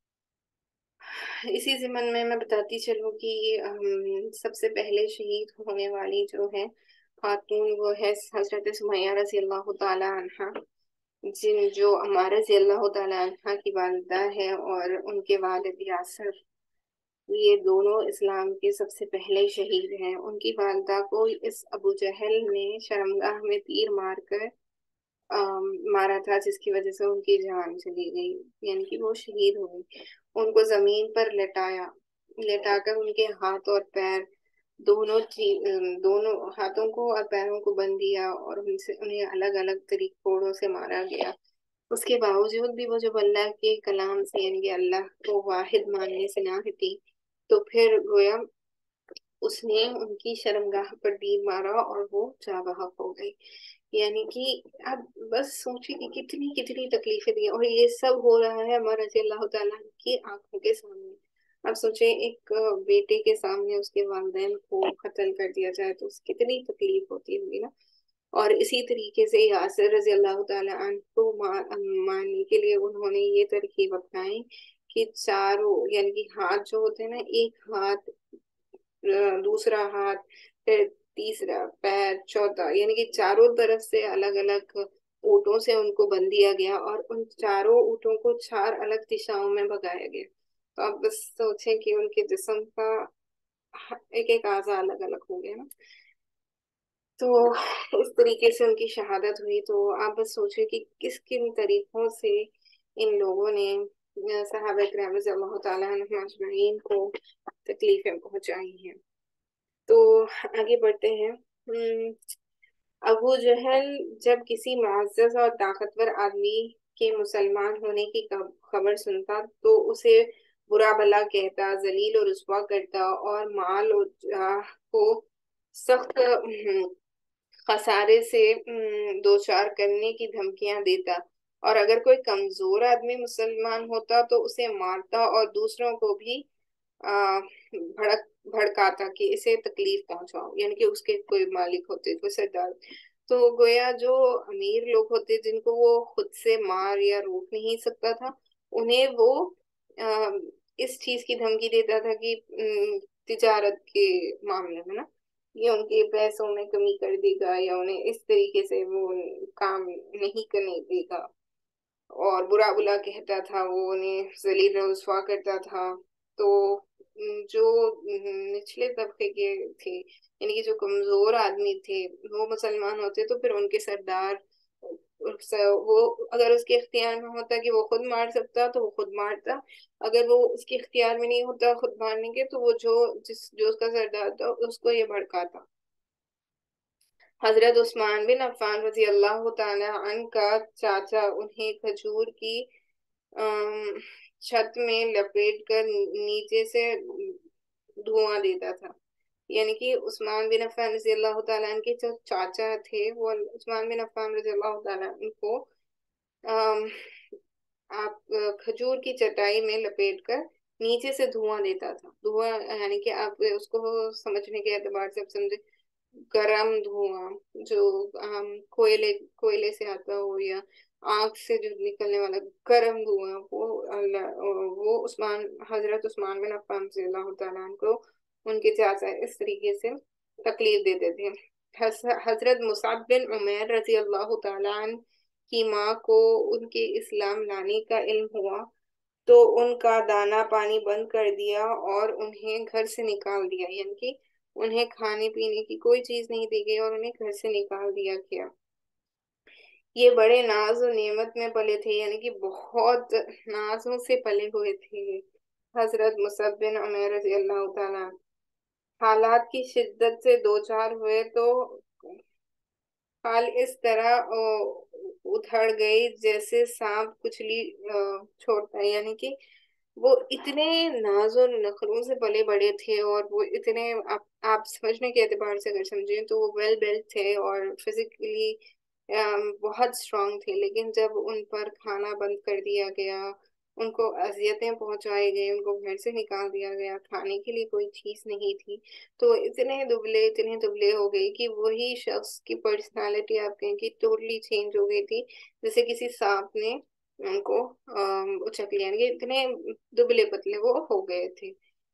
इसी ज़िमन में मैं बताती चलूं कि सबसे पहले शहीद होने वाली जो है खातून, वो है हजरत सुमैया रजी अल्लाह तआला अन्हा, जो अम्मारा रजी अल्लाह तआला अन्हा की वालिदा है, और उनके वालिद यासर, ये दोनों इस्लाम के सबसे पहले शहीद हैं। उनकी वालिदा को इस अबू जहल ने शर्मगाह में तीर मारकर मारा था, जिसकी वजह से उनकी जान चली गई, यानी कि वो शहीद हो गई। उनको जमीन पर लेटाकर उनके हाथ और पैर दोनों हाथों को और पैरों को बंद दिया, और उनसे उन्हें अलग अलग तरीकों से मारा गया। اس کے باوجود بھی وہ جب اللہ کے کلام سے یعنی کہ اللہ کو واحد ماننے سے نہ ہٹی، تو پھر گویا اس نے ان کی شرمگاہ پر تیر مارا اور وہ جاں بحق ہو گئی۔ یعنی کہ اب بس سوچیں کہ کتنی کتنی تکلیفیں دی، اور یہ سب ہو رہا ہے ہمارا رضی اللہ تعالیٰ کی آنکھوں کے سامنے۔ اب سوچیں ایک بیٹے کے سامنے اس کے والدین کو قتل کر دیا جائے تو کتنی تکلیف ہوتی ہوگی نا۔ اور اسی طریقے سے یاسر رضی اللہ تعالیٰ عنہ کو ماننے کے لیے انہوں نے یہ ترکیب اپنائی کہ چاروں یعنی کہ ہاتھ جو ہوتے ہیں نا، ایک ہاتھ، دوسرا ہاتھ، پھر تیسرا پیر، چوتھا، یعنی کہ چاروں طرف سے الگ الگ اونٹوں سے ان کو بند دیا گیا، اور ان چاروں اونٹوں کو 4 الگ دشاؤں میں بھگایا گیا۔ تو آپ بس سوچیں کہ ان کے جسم کا ایک ایک اعضاء الگ الگ ہو گیا نا۔ تو اس طریقے سے ان کی شہادت ہوئی۔ تو آپ بس سوچیں کہ کس کن طریقوں سے ان لوگوں نے صحابہ کرام رضی اللہ تعالیٰ عنہم اجمعین کو تکلیفیں پہنچائی ہیں۔ تو آگے بڑھتے ہیں۔ ابو جہل جب کسی معزز اور طاقتور آدمی کے مسلمان ہونے کی خبر سنتا تو اسے برا بلا کہتا، ذلیل و رسوا کرتا، اور مال و جاہ کو سخت خسارے سے دوچار کرنے کی دھمکیاں دیتا، اور اگر کوئی کمزور آدمی مسلمان ہوتا تو اسے مارتا اور دوسروں کو بھی بھڑکاتا کہ اسے تکلیف پہنچاؤ، یعنی کہ اس کے کوئی مالک ہوتے، کوئی سردار۔ تو گویا جو امیر لوگ ہوتے جن کو وہ خود سے مار یا روک نہیں سکتا تھا، انہیں وہ اس چیز کی دھمکی دیتا تھا کہ تجارت کے معاملے میں نا، یہ ان کے پیسوں میں کمی کر دے گا، یا انہیں اس طریقے سے وہ کام نہیں کرنے دے گا، اور برا بلا کہتا تھا، وہ انہیں ذلیل و رسوا کرتا تھا۔ تو جو نچلے طبقے کے تھے، یعنی کہ جو کمزور آدمی تھے، وہ مسلمان ہوتے تو پھر ان کے سردار وہ اگر اس کے اختیار میں ہوتا کہ وہ خود مار سکتا تو وہ خود مارتا، اگر وہ اس کے اختیار میں نہیں ہوتا خود مارنے کے تو وہ جو اس کا سردار تھا اس کو یہ بھڑکاتا۔ حضرت عثمان بن عفان رضی اللہ تعالی عنہ کا چاچا انہیں کھجور کی چھت میں لپیٹ کر نیچے سے دھواں دیتا تھا۔ یعنی کہ عثمان بن عفان رضی اللہ تعالیٰ عنہ کے جو چاچا تھے، وہ عثمان بن عفان رضی اللہ تعالیٰ عنہ کو آپ کھجور کی چٹائی میں لپیٹ کر نیچے سے دھواں دیتا تھا۔ دھواں یعنی کہ آپ اس کو سمجھنے کے اعتبار سے آپ سمجھے گرم دھواں، جو کوئلے سے آتا ہو، یا آگ سے جو نکلنے والا گرم دھواں، وہ حضرت عثمان بن عفان رضی اللہ تعالیٰ عنہ کو ان کے چاچا اس طریقے سے تکلیف دیتے تھے۔ حضرت مصعب بن عمیر رضی اللہ تعالیٰ عنہ کی ماں کو ان کے اسلام لانے کا علم ہوا تو ان کا دانا پانی بند کر دیا اور انہیں گھر سے نکال دیا، یعنی کہ انہیں کھانے پینے کی کوئی چیز نہیں دی گئی اور انہیں گھر سے نکال دیا گیا۔ یہ بڑے ناز و نعمت میں پلے تھے، یعنی کہ بہت نازوں سے پلے ہوئے تھے حضرت مصعب بن عمیر رضی اللہ تعالیٰ۔ حالات کی شدت سے دوچار ہوئے تو حال اس طرح ادھڑ گئی جیسے سانپ کچلی چھوڑتا ہے، یعنی کہ وہ اتنے ناز و نخروں سے پلے بڑے تھے، اور وہ اتنے آپ سمجھنے کے اعتبار سے اگر سمجھیں تو وہ ویل بیلٹ تھے اور فزیکلی بہت اسٹرانگ تھے، لیکن جب ان پر کھانا بند کر دیا گیا، ان کو اذیتیں پہنچائی گئی، ان کو گھر سے نکال دیا گیا، کھانے کے لیے کوئی چیز نہیں تھی، تو اتنے دبلے ہو گئی کہ وہی شخص کی پرسنالٹی آپ کہیں کہ ٹوٹلی چینج ہو گئی تھی، جیسے کسی سانپ نے ان کو اچک لیا، یعنی کہ اتنے دبلے پتلے وہ ہو گئے تھے۔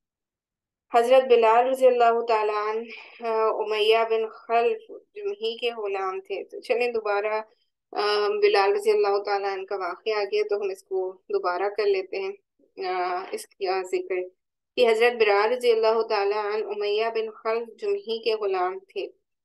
حضرت بلال رضی اللہ تعالیٰ عنہ امیہ بن خلف جمحی کے غلام تھے۔ تو چلیں دوبارہ بلال رضی اللہ تعالیٰ عنہ کا واقعہ آ گیا تو ہم اس کو دوبارہ کر لیتے ہیں۔ اس کا ذکر کہ حضرت بلال رضی اللہ تعالیٰ عنہ امیہ بن خلف جمحی کے غلام تھے۔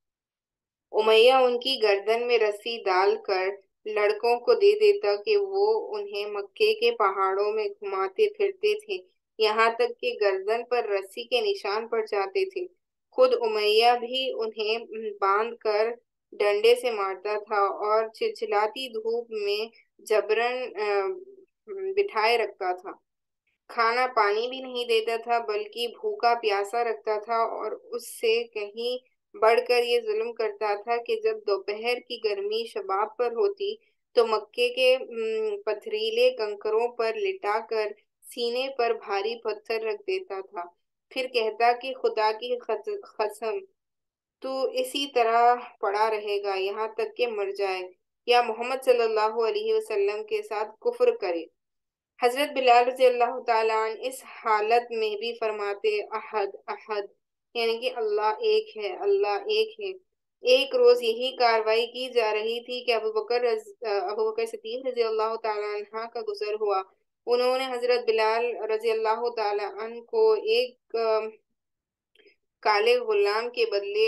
امیہ ان کی گردن میں رسی ڈال کر لڑکوں کو دے دیتا کہ وہ انہیں مکے کے پہاڑوں میں گھماتے پھرتے تھے، یہاں تک کہ گردن پر رسی کے نشان پڑ جاتے تھے۔ خود امیہ بھی انہیں باندھ کر ڈنڈے سے مارتا تھا اور چلچلاتی دھوپ میں जबरन बिठाए रखता था। खाना पानी भी नहीं देता था, बल्कि भूखा प्यासा रखता था, और उससे कहीं बढ़कर ये जुल्म करता था कि जब दोपहर की गर्मी शबाब पर होती तो मक्के के पथरीले कंकरों पर लिटाकर सीने पर भारी पत्थर रख देता था। फिर कहता कि खुदा की कसम, तू इसी तरह पड़ा रहेगा यहाँ तक कि मर जाए या मोहम्मद सल्लल्लाहु अलैहि वसल्लम के साथ कुफ्र करे। हजरत बिलाल रजी अल्लाह ताला अन्हु इस हालत में भी फरमाते, अहद अहद, यानी कि अल्लाह एक है, अल्लाह एक है। एक रोज यही कार्रवाई की जा रही थी कि अबू बकर सिद्दीक रजी अल्लाह ताला अन्हा का गुजर हुआ। उन्होंने हजरत बिलाल रजी अल्लाह ताला अन्हु को एक काले गुलाम के बदले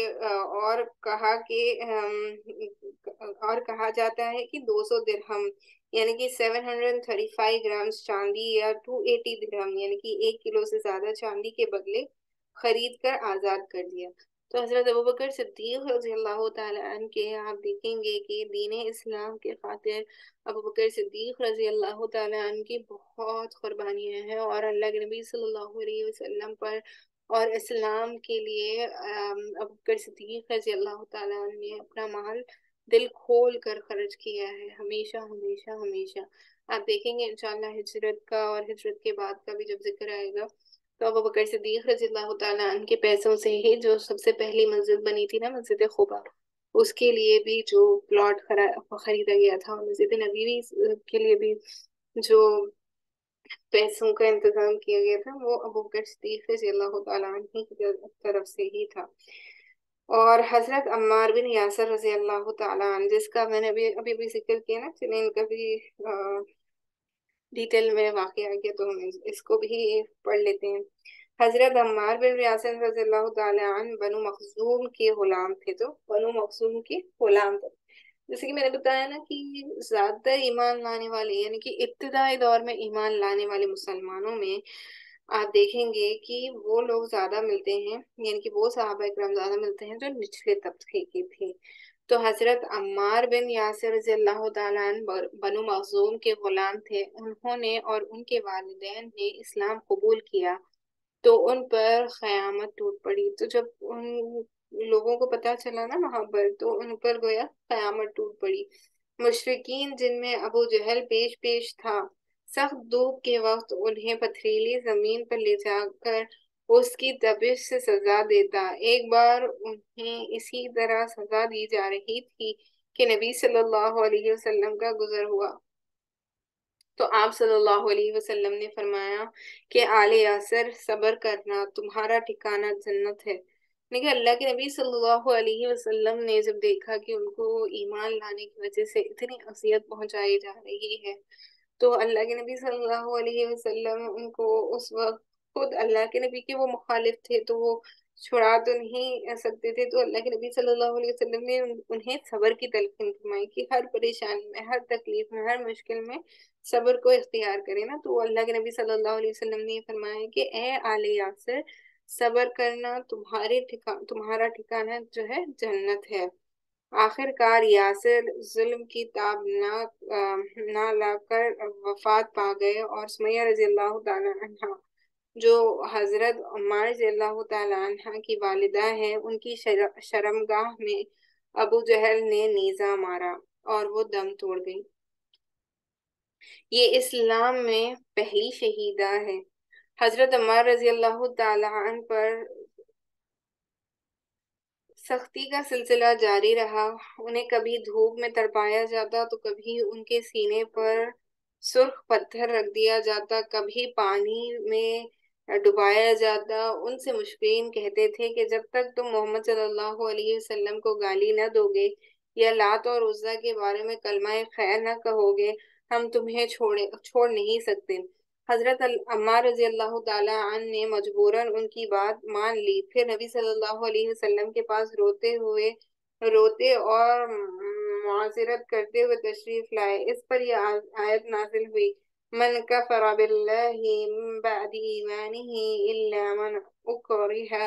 और कहा जाता है कि 200 दिरहम, यानी कि 735 ग्राम्स चांदी, या 280 दिरहम, यानी कि 1 किलो से ज्यादा चांदी के बदले खरीद कर आजाद कर दिया। तो हजरत अबू बकर सिद्दीक रज़ी अल्लाह ताला अन्हु के आप देखेंगे कि दीन इस्लाम के खातिर अबू बकर सिद्दीक रज़ी अल्लाह ताला अन्हु की बहुत कुर्बानियां हैं, और अल्लाह के नबी सल्लल्लाहु अलैहि वसल्लम पर और इस्लाम के लिए अबू बकर सिद्दीक रज़ी अल्लाह ताला अन्हु ने अपना माल दिल खोल कर खर्च किया है, हमेशा हमेशा हमेशा। आप देखेंगे इंशाल्लाह हिजरत का और हिजरत के बाद का भी जब जिक्र आएगा, तो अबू बकर सिद्दीक रज़ी अल्लाह ताला अन्हु के पैसों से ही जो सबसे पहली मस्जिद बनी थी ना, मस्जिद खुबा, उसके लिए भी जो प्लॉट खरीदा गया था, और मस्जिद नबवी के लिए भी जो पैसों का इंतजाम किया गया था, वो अबू बकर सिद्दीक रज़ी अल्लाह तआला अन्हु की तरफ से ही था। और हजरत अम्मार बिन यासर रज़ी अल्लाह तआला अन्हु, जिसका मैंने अभी अभी भी जिक्र किया ना, चलिए इनका भी डिटेल में वाकया है, तो हम इसको भी पढ़ लेते हैं। हजरत अम्मार बिन यासर रज़ी अल्लाह तआला अन्हु बनु मखजूम के गुलाम थे, तो बनु मखजूम के गुलाम थे। जैसे कि मैंने बताया ना कि ज्यादा ईमान लाने वाले, यानी कि इब्तिदाई दौर में ईमान लाने वाले मुसलमानों में आप देखेंगे कि वो लोग ज्यादा मिलते हैं, यानी कि वो सहाबा इकराम ज्यादा मिलते हैं जो निचले तबके के थे। तो हजरत अम्मार बिन यासिर रज़ी अल्लाह तआला अन्हु बनु मखजूम के गुलाम थे। उन्होंने और उनके वालिदैन ने इस्लाम कबूल किया तो उन पर क़यामत टूट पड़ी। तो जब उन लोगों को पता चला ना वहां पर, तो उन पर गोया क़यामत टूट पड़ी। मुशरिकीन जिनमें अबू जहल पेश पेश था, सख्त धूप के वक्त उन्हें पथरीली जमीन पर ले जाकर उसकी तपिश से सजा देता। एक बार उन्हें इसी तरह सजा दी जा रही थी कि नबी सल्लल्लाहु अलैहि वसल्लम का गुजर हुआ, तो आप सल्लल्लाहु अलैहि वसल्लम ने फरमाया कि आले यासर, सब्र करना, तुम्हारा ठिकाना जन्नत है। देखिए अल्लाह के नबी सल्लल्लाहु अलैहि वसल्लम ने जब देखा कि उनको ईमान लाने की वजह से इतनी अजियत पहुंचाई जा रही है, तो अल्लाह के नबी सल्लल्लाहु अलैहि वसल्लम उनको उस वक्त, खुद अल्लाह के नबी के वो मुखालिफ थे तो वो छुड़ा तो नहीं सकते थे, तो अल्लाह के नबी सल्लल्लाहु अलैहि वसल्लम ने उन्हें सब्र की तलकीन फरमाई कि हर परेशानी में, हर तकलीफ में, हर मुश्किल में सब्र को इख्तियार करें ना। तो अल्लाह के नबी सल्लल्लाहु अलैहि वसल्लम ने फरमाया कि ए आले यासर, सब्र करना, तुम्हारा ठिकाना जो है जन्नत है। आखिरकार यासिर जुल्म की ताब ना लाकर वफात पा गए, और सुमैया रजी अल्लाह तआला अन्हा, जो हजरत उम्मार रजी अल्लाह तआला अन्हा की वालिदा है, उनकी शर्मगाह में अबू जहल ने नेजा मारा और वो दम तोड़ गई। ये इस्लाम में पहली शहीदा है। हजरत उमर रजी अल्लाह तआला अन्हु पर सख्ती का सिलसिला जारी रहा। उन्हें कभी धूप में तड़पाया जाता, तो कभी उनके सीने पर सुर्ख पत्थर रख दिया जाता, कभी पानी में डुबाया जाता। उनसे मुशरिकीन कहते थे कि जब तक तुम मोहम्मद सल्लल्लाहु अलैहि वसल्लम को गाली न दोगे या लात और उज़्ज़ा के बारे में कलमा खैर न कहोगे, हम तुम्हें छोड़ नहीं सकते। हजरत अम्मार रजी अल्लाह ताला अन्हु ने मजबूरन उनकी बात मान ली। फिर नबी सल्लल्लाहु अलैहि वसल्लम के पास रोते और मुआजिरत करते हुए तशरीफ लाए। इस पर यह आयत नाजिल हुई, मन कफर बिल्लाहि मिन बअदि ईमानिही इल्ला मन उकरिह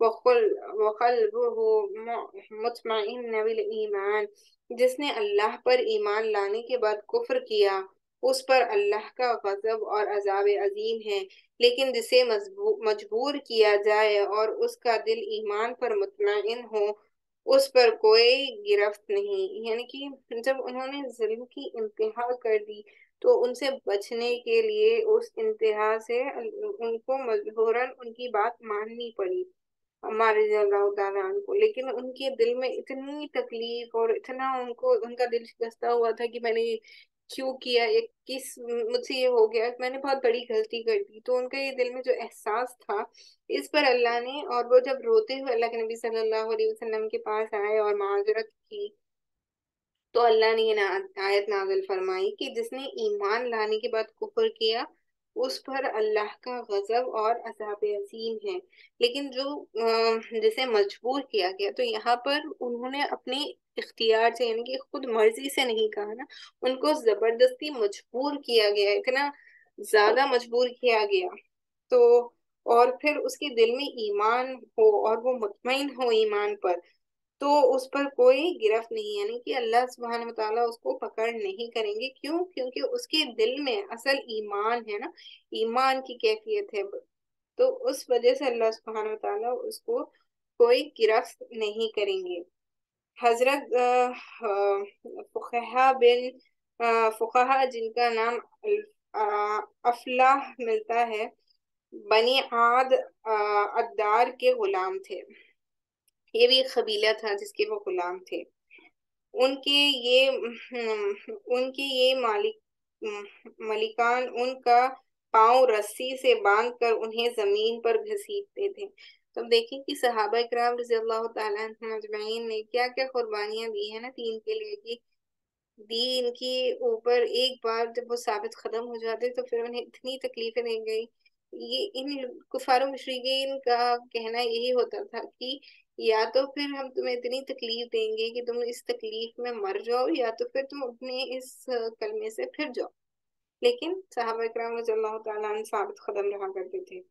وقلبه مطمئن بالایمان، جس نے اللہ پر ایمان لانے کے بعد کفر کیا اس پر اللہ کا غضب اور عذاب عظیم ہے، لیکن جسے مجبور کیا جائے اور اس کا دل ایمان پر مطمئن ہو اس پر کوئی گرفت نہیں۔ یعنی کہ جب انہوں نے ظلم کی انتہا کر دی تو ان سے بچنے کے لیے اس انتہا سے ان کو مجبوراً ان کی بات ماننی پڑی ہمارے رضی اللہ تعالیٰ عنہ کو، لیکن ان کے دل میں اتنی تکلیف اور اتنا ان کا دل شکستہ ہوا تھا کہ میں نے کیوں کیا، ایک مجھ سے یہ ہو گیا، میں نے بہت بڑی غلطی کر دی، تو ان کے دل میں جو احساس تھا اس پر اللہ نے، اور وہ جب روتے ہوئے اللہ کے نبی صلی اللہ علیہ وسلم کے پاس آئے اور معذرت کی تو اللہ نے یہ آیت نازل فرمائی کہ جس نے ایمان لانے کے بعد کفر کیا اس پر اللہ کا غضب اور عذاب عظیم ہے، لیکن جو جسے مجبور کیا گیا، تو یہاں پر انہوں نے اپنے اختیار سے یعنی کہ خود مرضی سے نہیں کہا نا، ان کو زبردستی مجبور کیا گیا، اتنا زیادہ مجبور کیا گیا، تو اور پھر اس کے دل میں ایمان ہو اور وہ مطمئن ہو ایمان پر تو اس پر کوئی گرفت نہیں، یعنی کہ اللہ سبحانہ وتعالیٰ اس کو پکڑ نہیں کریں گے، کیوں؟ کیونکہ اس کے دل میں اصل ایمان ہے نا، ایمان کی کیفیت ہے، تو اس وجہ سے اللہ سبحانہ وتعالیٰ اس کو کوئی گرفت نہیں کریں گے۔ حضرت فقہا جن کا نام افلاح ملتا ہے، بنی عاد عدار کے غلام تھے، یہ بھی ایک قبیلہ تھا جس کے وہ غلام تھے، ان کے یہ مالکان ان کا پاؤں رسی سے باندھ کر انہیں زمین پر گھسیٹتے تھے۔ تو اب دیکھیں کہ صحابہ کرام رضی اللہ تعالیٰ عنہم اجمعین نے کیا کیا قربانیاں دی ہیں نا دین کے لیے، کہ دین کے اوپر ایک بار جب وہ ثابت قدم ہو جاتے تو پھر انہیں اتنی تکلیفیں دی گئی۔ یہ ان کفار و مشرکین کا کہنا یہی ہوتا تھا کہ یا تو پھر ہم تمہیں اتنی تکلیف دیں گے کہ تم اس تکلیف میں مر جاؤ، یا تو پھر تم اپنے اس کلمے سے پھر جاؤ، لیکن صحابہ کرام رضی اللہ تعالیٰ عنہ ثابت قدم رہا کرتے تھے۔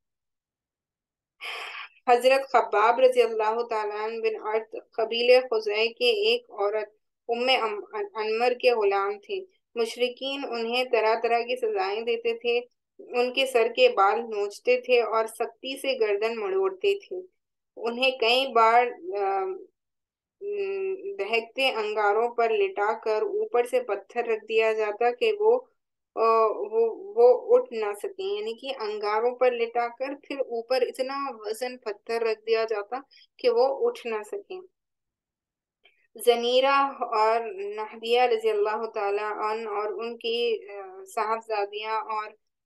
حضرت خباب رضی اللہ تعالیٰ عنہ بن عرط قبیلے خزاعی کے ایک عورت ام انمر کے غلام تھے، مشرکین انہیں طرح طرح کی سزائیں دیتے تھے، ان کے سر کے بال نوچتے تھے اور سختی سے گردن مڑوڑتے تھے، انہیں کئی بار دہکتے انگاروں پر لٹا کر اوپر سے پتھر رکھ دیا جاتا کہ وہ اٹھ نہ سکیں، یعنی کہ انگاروں پر لٹا کر پھر اوپر اتنا وزن پتھر رکھ دیا جاتا کہ وہ اٹھ نہ سکیں۔ زنیرہ اور نہدیہ رضی اللہ تعالیٰ عنہ اور ان کی صاحبزادیاں اور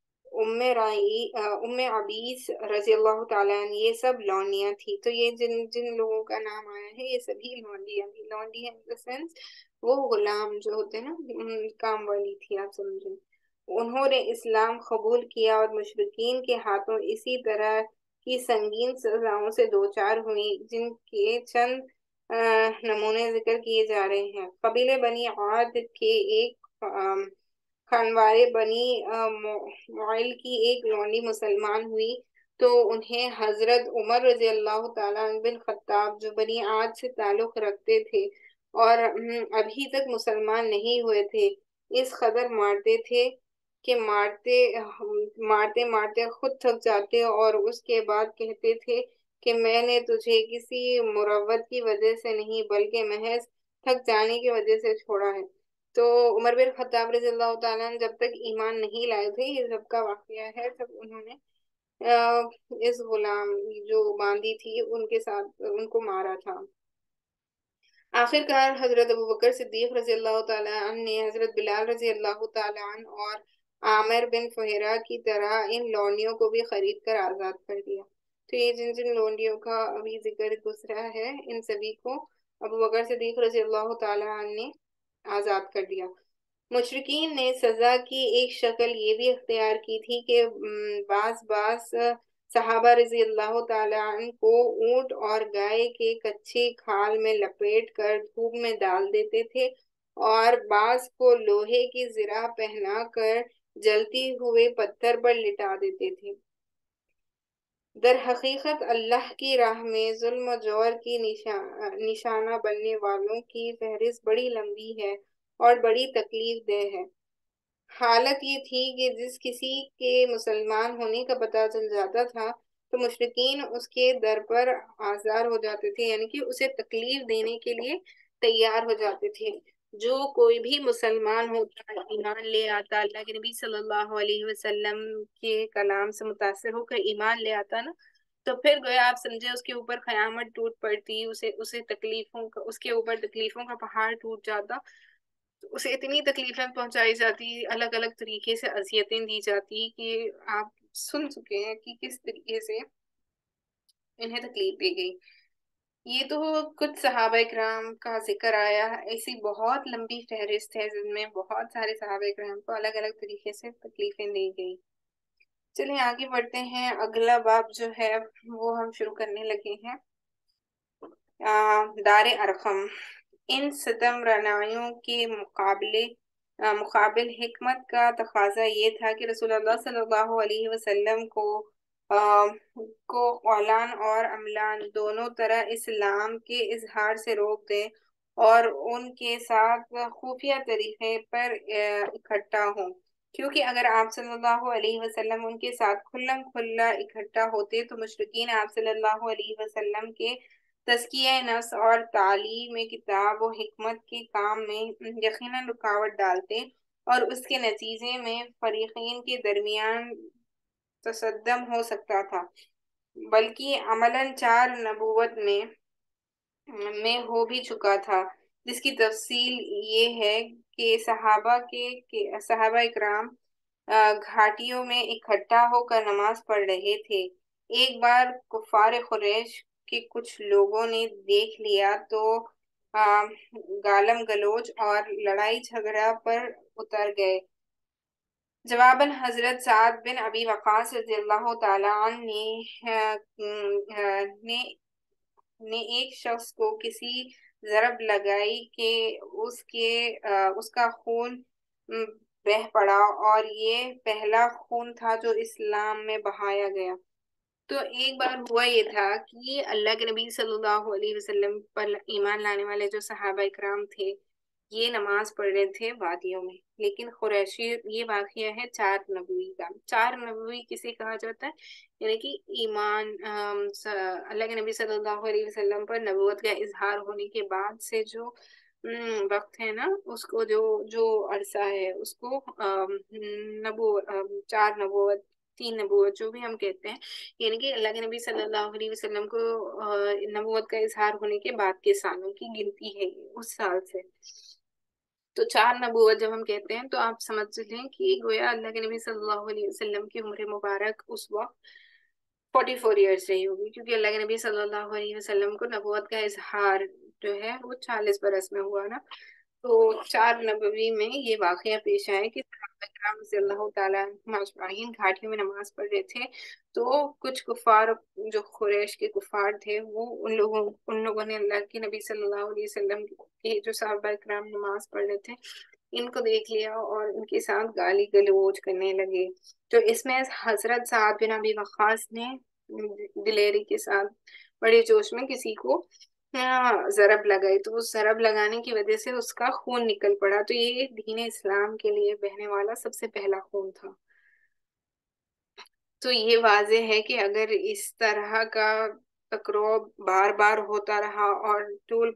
ام عبیس رضی اللہ تعالیٰ عنہ یہ سب لونڈیاں تھی، تو یہ جن لوگوں کا نام آیا ہے یہ سبھی لونڈیاں تھی، لونڈی ان دا سینس وہ غلام جو ہوتے ہیں نا کام والی تھی، آپ سمجھیں۔ انہوں نے اسلام قبول کیا اور مشرکین کے ہاتھوں اسی طرح کی سنگین سزاؤں سے دوچار ہوئی، جن کے چند نمونے ذکر کیے جا رہے ہیں۔ قبیلے بنی عاد کے ایک خانوارے بنی معیل کی ایک لونڈی مسلمان ہوئی تو انہیں حضرت عمر رضی اللہ تعالیٰ عنہ بن خطاب جو بنی عاد سے تعلق رکھتے تھے اور ابھی تک مسلمان نہیں ہوئے تھے اس قدر مارتے تھے کہ مارتے مارتے خود تھک جاتے اور اس کے بعد کہتے تھے کہ میں نے تجھے کسی مروت کی وجہ سے نہیں بلکہ محض تھک جانے کی وجہ سے چھوڑا ہے۔ تو عمر بن خطاب رضی اللہ تعالیٰ عنہ جب تک ایمان نہیں لائے تھے، یہ جب کا واقعہ ہے، تب انہوں نے اس غلام جو باندی تھی ان کے ساتھ ان کو مارا تھا۔ آخر کار حضرت ابوبکر صدیق رضی اللہ تعالیٰ عنہ نے حضرت بلال رضی اللہ تعالیٰ عنہ اور عامر بن فہرہ کی طرح ان لونڈیوں کو بھی خرید کر آزاد کر دیا۔ تو یہ جن لونڈیوں کا ابھی ذکر گزرا ہے ان سبھی کو ابوبکر صدیق رضی اللہ تعالیٰ عنہ نے آزاد کر دیا۔ مشرکین نے سزا کی ایک شکل یہ بھی اختیار کی تھی کہ بعض صحابہ رضی اللہ تعالیٰ عنہ کو اونٹ اور گائے کے کچے کھال میں لپیٹ کر دھوپ میں ڈال دیتے تھے اور بعض کو لوہے کی زرہ پہنا کر جلتی ہوئے پتھر پر لٹا دیتے تھے۔ در حقیقت اللہ کی راہ میں ظلم و جور کی نشانہ بننے والوں کی فہرست بڑی لمبی ہے اور بڑی تکلیف دہ ہے۔ حالت یہ تھی کہ جس کسی کے مسلمان ہونے کا پتہ چل جاتا تھا تو مشرکین اس کے در پر آزار ہو جاتے تھے، یعنی کہ اسے تکلیف دینے کے لیے تیار ہو جاتے تھے۔ جو کوئی بھی مسلمان ہوتا، ایمان لے آتا، اللہ کے نبی صلی اللہ علیہ وسلم کے کلام سے متاثر ہو کر ایمان لے آتا نا، تو پھر گویا آپ سمجھے اس کے اوپر قیامت ٹوٹ پڑتی، اسے تکلیفوں کا، اس کے اوپر تکلیفوں کا پہاڑ ٹوٹ جاتا، اسے اتنی تکلیفیں پہنچائی جاتی، الگ الگ طریقے سے اذیتیں دی جاتی کہ آپ سن چکے ہیں کہ کس طریقے سے انہیں تکلیف دی گئی۔ یہ تو کچھ صحابہ کرام کا ذکر آیا، ایسی بہت لمبی فہرست ہے جن میں بہت سارے صحابہ کرام کو الگ الگ طریقے سے تکلیفیں دی گئی۔ چلیں آگے بڑھتے ہیں، اگلا باب جو ہے وہ ہم شروع کرنے لگے ہیں۔ دار ارقم، ان ستم رنائیوں کے مقابل حکمت کا تقاضا یہ تھا کہ رسول اللہ صلی اللہ علیہ وسلم کو قولان اور عملان دونوں طرح اسلام کے اظہار سے روک دیں اور ان کے ساتھ خفیہ طریقے پر اکٹھا ہوں، کیونکہ اگر آپ صلی اللہ علیہ وسلم ان کے ساتھ کھلم کھلا اکٹھا ہوتے تو مشرکین آپ صلی اللہ علیہ وسلم کے تزکیہ نفس اور تعلیم کتاب و حکمت کے کام میں یقیناً رکاوٹ ڈالتے اور اس کے نتیجے میں فریقین کے درمیان تصدم ہو سکتا تھا، بلکہ عملاً چار نبوت میں ہو بھی چکا تھا، جس کی تفصیل یہ ہے کہ صحابہ اکرام گھاٹیوں میں اکٹھا ہو کر نماز پڑھ رہے تھے۔ ایک بار کفار قریش کے کچھ لوگوں نے دیکھ لیا تو گالم گلوچ اور لڑائی جھگڑا پر اتر گئے۔ جواباً حضرت سعد بن ابی وقاص رضی اللہ تعالیٰ عنہ نے ایک شخص کو کسی ضرب لگائی کہ اس کا خون بہہ پڑا، اور یہ پہلا خون تھا جو اسلام میں بہایا گیا۔ تو ایک بار ہوا یہ تھا کہ اللہ کے نبی صلی اللہ علیہ وسلم پر ایمان لانے والے جو صحابہ اکرام تھے یہ نماز پڑھ رہے تھے وادیوں میں، لیکن قریشی، یہ واقعہ ہے چار نبوی کا۔ چار نبوی کسے کہا جاتا ہے؟ یعنی کہ ایمان اللہ کے نبی صلی اللہ علیہ وسلم پر نبوت کا اظہار ہونے کے بعد سے جو وقت ہے نا، اس کو جو عرصہ ہے اس کو چار نبوت، تین نبوت جو بھی ہم کہتے ہیں، یعنی کہ اللہ کے نبی صلی اللہ علیہ وسلم کو نبوت کا اظہار ہونے کے بعد کے سالوں کی گنتی ہے اس سال سے۔ تو چار نبوت جب ہم کہتے ہیں تو آپ سمجھ لیں کہ گویا اللہ کے نبی صلی اللہ علیہ وسلم کی عمر مبارک اس وقت 44 ایئرس رہی ہوگی، کیونکہ اللہ کے نبی صلی اللہ علیہ وسلم کو نبوت کا اظہار جو ہے وہ 40 برس میں ہوا نا۔ تو چار نبوی میں یہ واقعہ پیش آئے کہ صحابہ کرام رضی اللہ تعالیٰ عنہم اجمعین گھاٹیوں میں نماز پڑھ رہے تھے، تو کچھ کفار جو قریش کے کفار تھے وہ ان لوگوں نے اللہ کے نبی صلی اللہ علیہ وسلم کے جو صحابہ کرام نماز پڑھ رہے تھے ان کو دیکھ لیا اور ان کے ساتھ گالی گلوچ کرنے لگے۔ تو اس میں حضرت سعد بن ابی وقاص نے دلیری کے ساتھ بڑے جوش میں کسی کو ضرب لگائی، تو اس ضرب لگانے کی وجہ سے اس کا خون نکل پڑا۔ تو یہ دین اسلام کے لیے بہنے والا سب سے پہلا خون تھا۔ تو یہ واضح ہے کہ اگر اس طرح کا تکرار بار بار ہوتا رہا اور طول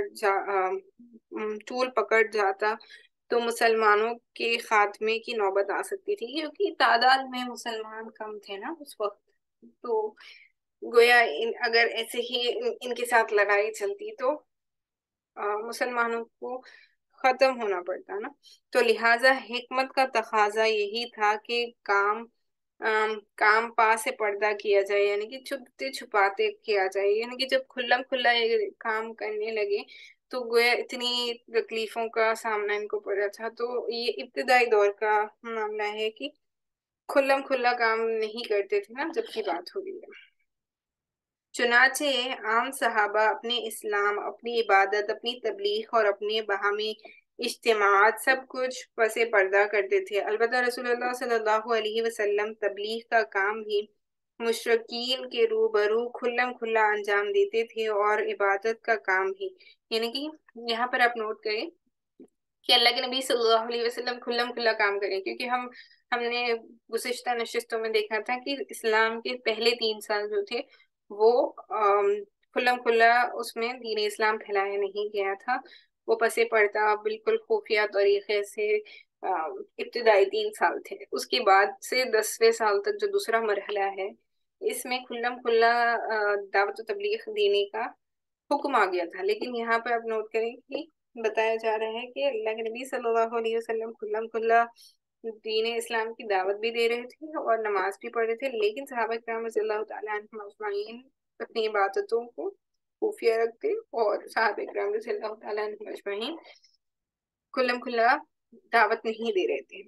پکڑ جاتا تو مسلمانوں کے خاتمے کی نوبت آ سکتی تھی، کیونکہ تعداد میں مسلمان کم تھے نا اس وقت۔ تو گویا اگر ایسے ہی ان کے ساتھ لڑائی چلتی تو مسلمانوں کو ختم ہونا پڑتا نا۔ تو لہٰذا حکمت کا تقاضا یہی تھا کہ کام پا سے پردہ کیا جائے، یعنی کہ چھپتے چھپاتے کیا جائے، یعنی کہ جب کھلم کھلا کام کرنے لگے تو گویا اتنی تکلیفوں کا سامنا ان کو پڑا تھا۔ تو یہ ابتدائی دور کا معاملہ ہے کہ کھلم کھلا کام نہیں کرتے تھے نا جب کی بات ہو رہی ہے۔ چنانچہ عام صحابہ اپنے اسلام، اپنی عبادت، اپنی تبلیغ اور اپنے باہمی اجتماعات سب کچھ پس پردہ کرتے تھے۔ البتہ رسول اللہ صلی اللہ علیہ وسلم تبلیغ کا کام بھی مشرکین کے روبرو کھلم کھلا انجام دیتے تھے اور عبادت کا کام بھی، یعنی کہ یہاں پر آپ نوٹ کریں کہ اللہ کے نبی صلی اللہ علیہ وسلم کھلم کھلا کام کریں، کیونکہ ہم نے گزشتہ نشستوں میں دیکھا تھا کہ اسلام کے پہلے 3 سال جو تھے وہ کھلم کھلا اس میں دین اسلام پھیلایا نہیں گیا تھا، وہ پسے پردہ بالکل خفیہ طریقے سے ابتدائی 3 سال تھے۔ اس کے بعد سے 10ویں سال تک جو دوسرا مرحلہ ہے، اس میں کھلم کھلا دعوت و تبلیغ دینے کا حکم آ گیا تھا، لیکن یہاں پہ آپ نوٹ کریں کہ بتایا جا رہا ہے کہ اللہ کے نبی صلی اللہ علیہ وسلم کھلم کھلا دین اسلام کی دعوت بھی دے رہے تھے اور نماز بھی پڑھ رہے تھے، لیکن صحابہ کرام رضی اللہ تعالیٰ عنہم اجمعین اپنی عبادتوں کو خفیہ رکھتے اور صحابہ کرام رضی اللہ تعالیٰ عنہم اجمعین کھلم کھلا دعوت نہیں دے رہے تھے۔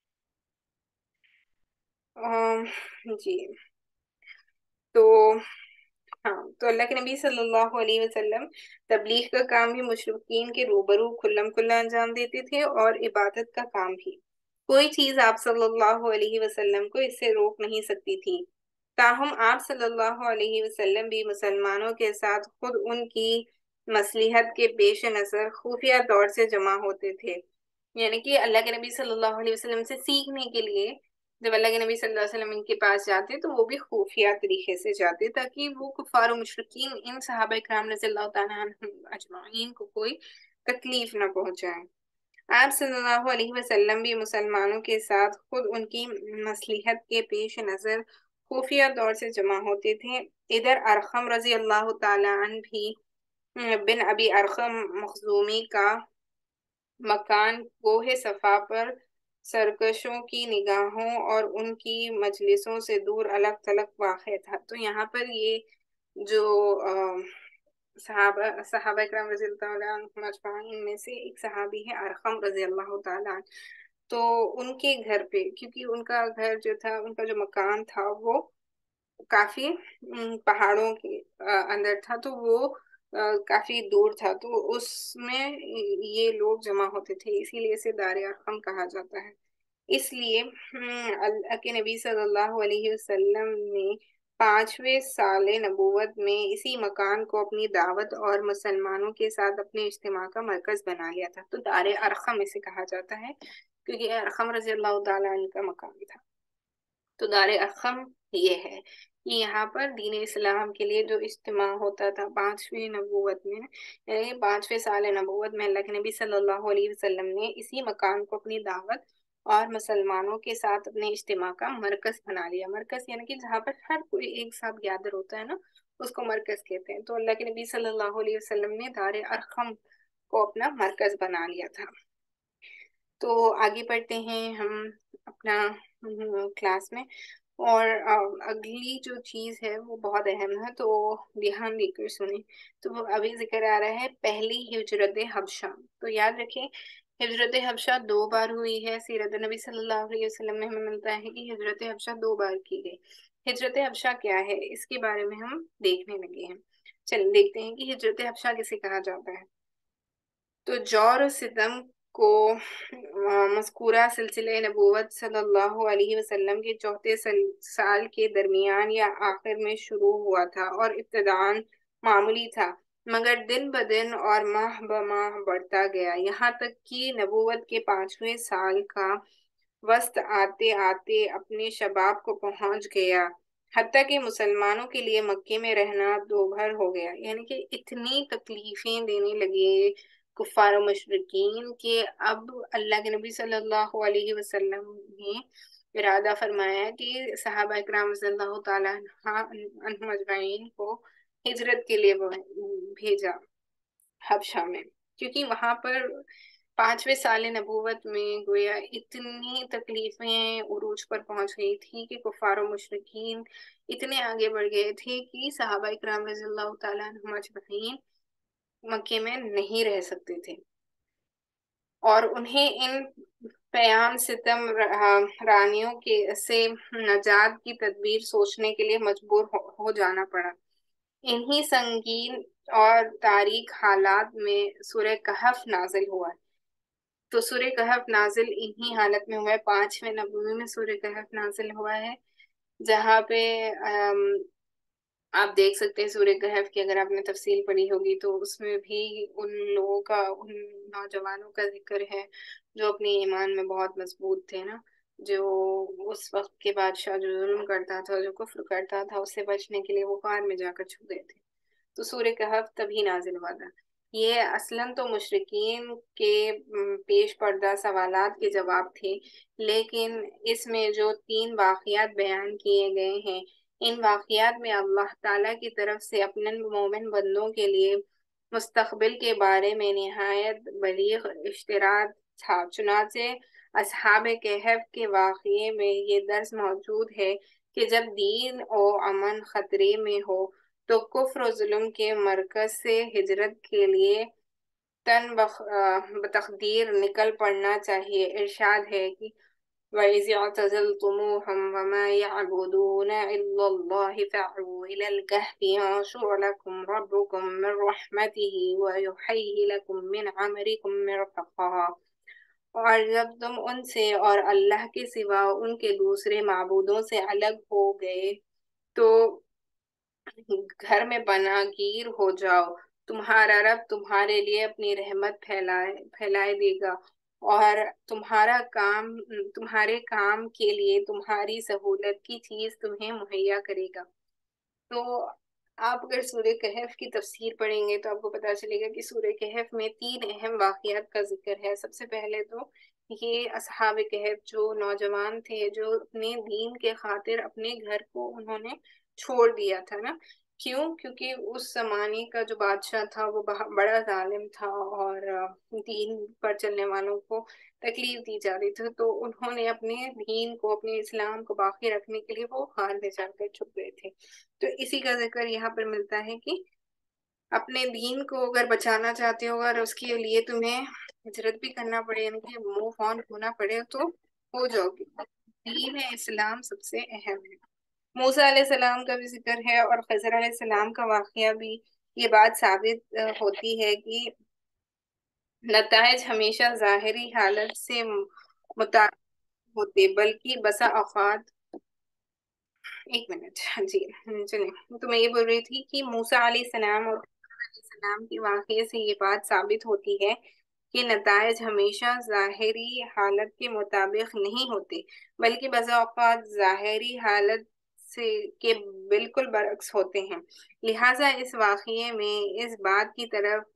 جی تو ہاں، تو اللہ کے نبی صلی اللہ علیہ وسلم تبلیغ کا کام بھی مشرکین کے روبرو کھلم کھلا انجام دیتے تھے اور عبادت کا کام بھی، کوئی چیز آپ صلی اللہ علیہ وسلم کو اس سے روک نہیں سکتی تھی۔ تاہم آپ صلی اللہ علیہ وسلم بھی مسلمانوں کے ساتھ خود ان کی مصلحت کے پیش نظر خفیہ طور سے جمع ہوتے تھے، یعنی کہ اللہ کے نبی صلی اللہ علیہ وسلم سے سیکھنے کے لیے جب اللہ کے نبی صلی اللہ علیہ وسلم ان کے پاس جاتے تو وہ بھی خفیہ طریقے سے جاتے تاکہ وہ کفار و مشرکین ان صحابہ کرام رضی اللہ تعالیٰ عنہم اجمعین کو کوئی تکلیف نہ پہنچائیں۔ آپ صلی اللہ علیہ وسلم بھی مسلمانوں کے ساتھ خود ان کی مصلحت کے پیش نظر خفیہ طور سے جمع ہوتے تھے۔ ادھر ارقم رضی اللہ تعالیٰ عنہ بھی بن ابی ارقم مخزومی کا مکان کوہ صفا پر سرکشوں کی نگاہوں اور ان کی مجلسوں سے دور الگ تھلگ واقع تھا۔ تو یہاں پر یہ جو صحابہ کرام رضی اللہ عنہ اجمعین میں سے ایک صحابی ہے ارقم رضی اللہ تعالیٰ عنہ، تو ان کے گھر پہ، کیونکہ ان کا گھر جو تھا، ان کا جو مکان تھا وہ کافی پہاڑوں کے اندر تھا، تو وہ کافی دور تھا، تو اس میں یہ لوگ جمع ہوتے تھے، اسی لیے اسے دار ارقم کہا جاتا ہے۔ اس لیے اللہ کے نبی صلی اللہ علیہ وسلم نے 5ویں سال نبوت میں اسی مکان کو اپنی دعوت اور مسلمانوں کے ساتھ اپنے اجتماع کا مرکز بنا لیا تھا، تو دار ارقم اسے کہا جاتا ہے کیونکہ ارقم رضی اللہ تعالیٰ عنہ کا مکان تھا۔ تو دار ارقم یہ ہے کہ یہاں پر دین اسلام کے لیے جو اجتماع ہوتا تھا 5ویں نبوت میں، یعنی 5ویں سال نبوت میں اللہ کے نبی صلی اللہ علیہ وسلم نے اسی مکان کو اپنی دعوت اور مسلمانوں کے ساتھ اپنے اجتماع کا مرکز بنا لیا۔ مرکز یعنی کہ جہاں پر ہر کوئی ایک ساتھ گیدر ہوتا ہے نا، اس کو مرکز کہتے ہیں۔ تو اللہ کے نبی صلی اللہ علیہ وسلم نے دار ارقم کو اپنا مرکز بنا لیا تھا۔ تو آگے بڑھتے ہیں ہم اپنا کلاس میں، اور اگلی جو چیز ہے وہ بہت اہم ہے، تو دھیان دے کر سنیں۔ تو وہ ابھی ذکر آ رہا ہے پہلی ہجرت حبشہ۔ تو یاد رکھیں ہجرت حبشہ 2 بار ہوئی ہے، سیرت نبی صلی اللہ علیہ وسلم میں ہمیں ملتا ہے کہ ہجرت حبشہ 2 بار کی گئی۔ ہجرت حبشہ کیا ہے اس کے بارے میں ہم دیکھنے لگے ہیں۔ چل دیکھتے ہیں کہ ہجرت حبشہ کسے کہا جاتا ہے۔ تو جور و ستم کو مذکورہ سلسلہ نبوت صلی اللہ علیہ وسلم کے 4 سال کے درمیان یا آخر میں شروع ہوا تھا اور ابتداً معمولی تھا، مگر دن بدن اور ماہ بماہ بڑھتا گیا، یہاں تک کہ نبوت کے 5ویں سال کا وسط آتے آتے اپنے شباب کو پہنچ گیا، حتیٰ کہ مسلمانوں کے لیے مکے میں رہنا دوبھر ہو گیا، یعنی کہ اتنی تکلیفیں دینے لگے کفار و مشرکین کہ اب اللہ کے نبی صلی اللہ علیہ وسلم نے ارادہ فرمایا کہ صحابہ اکرام رضی اللہ تعالیٰ عنہم اجمعین کو ہجرت کے لیے بھیجا حبشہ میں، کیونکہ وہاں پر 5ویں سال نبوت میں گویا اتنی تکلیفیں عروج پر پہنچ گئی تھی کہ کفار و مشرکین اتنے آگے بڑھ گئے تھے کہ صحابہ اکرام رضی اللہ تعالیٰ عنہم اجمعین مکے میں نہیں رہ سکتے تھے، اور انہیں ان پیام ستم رانیوں سے نجات کی تدبیر سوچنے کے لیے مجبور ہو جانا پڑا۔ انہی سنگین اور تاریک حالات میں سورہ کہف نازل ہوا ہے۔ تو سورہ کہف نازل انہی حالت میں ہوا ہے، 5ویں نبوی میں سورہ کہف نازل ہوا ہے، جہاں پہ آپ دیکھ سکتے ہیں سورہ کہف کی، اگر آپ نے تفصیل پڑھی ہوگی تو اس میں بھی ان لوگوں کا، ان نوجوانوں کا ذکر ہے جو اپنے ایمان میں بہت مضبوط تھے نا، جو اس وقت کے بادشاہ جو ظلم کرتا تھا، جو کفر کرتا تھا، اس سے بچنے کے لیے وہ غار میں جا کر چھپ گئے تھے. تو سورہ کہف تبھی نازل ہوا تھا. یہ اصلاً تو مشرکین کے پیش پردہ سوالات کے جواب تھے، لیکن اس میں جو 3 واقعات بیان کیے گئے ہیں، ان واقعات میں اللہ تعالیٰ کی طرف سے اپنے مومن بندوں کے لیے مستقبل کے بارے میں نہایت بلیغ اشتراط تھا. چنانچہ اصحاب کہف کے واقعے میں یہ درس موجود ہے کہ جب دین و امن خطرے میں ہو تو کفر و ظلم کے مرکز سے ہجرت کے لیے بتقدیر نکل پڑنا چاہیے. ارشاد ہے کہ وَإِذِ اعْتَزَلْتُمُوهُمْ وَمَا يَعْبُدُونَ إِلَّا اللَّهِ فَأْوُوا إِلَى الْكَهْفِ يَنشُرْ لَكُمْ رَبُّكُم مِّن رَّحْمَتِهِ وَيُهَيِّئْ لَكُم مِّنْ أَمْرِكُم مِّرْفَقًا. اور جب تم ان سے اور اللہ کے سوا ان کے دوسرے معبودوں سے الگ ہو گئے تو گھر میں پناہ گیر ہو جاؤ. تمہارا رب تمہارے لیے اپنی رحمت پھیلائے دے گا اور تمہارے کام کے لیے تمہاری سہولت کی چیز تمہیں مہیا کرے گا. تو آپ اگر سورہ کہف کی تفسیر پڑھیں گے تو آپ کو پتا چلے گا کہ سورہ کہف میں 3 اہم واقعات کا ذکر ہے. سب سے پہلے تو یہ اصحاب کہف جو نوجوان تھے، جو اپنے دین کے خاطر اپنے گھر کو انہوں نے چھوڑ دیا تھا نا. کیوں؟ کیونکہ اس زمانے کا جو بادشاہ تھا وہ بڑا ظالم تھا اور دین پر چلنے والوں کو تکلیف دی جا رہی تھی. تو انہوں نے اپنے دین کو، اپنے اسلام کو باقی رکھنے کے لیے وہ غار میں جا کر چھپ گئے تھے. تو اسی کا ذکر یہاں پر ملتا ہے کہ اپنے دین کو اگر بچانا چاہتے ہو اور اس کے لیے تمہیں ہجرت بھی کرنا پڑے، یعنی کہ موو آن ہونا پڑے، تو ہو جاؤ گے. دین اسلام سب سے اہم ہے. موسیٰ علیہ السلام کا بھی ذکر ہے اور خضر علیہ السلام کا واقعہ بھی یہ بات ثابت ہوتی ہے کہ نتائج ہمیشہ ظاہری حالت سے متعلق ہوتے، بلکہ بسا اوقات ایک منٹ. جی چلیں، تو میں یہ بول رہی تھی کہ موسیٰ علیہ السلام اور علیہ السلام کے واقعے سے یہ بات ثابت ہوتی ہے کہ نتائج ہمیشہ ظاہری حالت کے مطابق نہیں ہوتے، بلکہ بعض اوقات ظاہری حالت کے بالکل برعکس ہوتے ہیں. لہٰذا اس واقعے میں اس بات کی طرف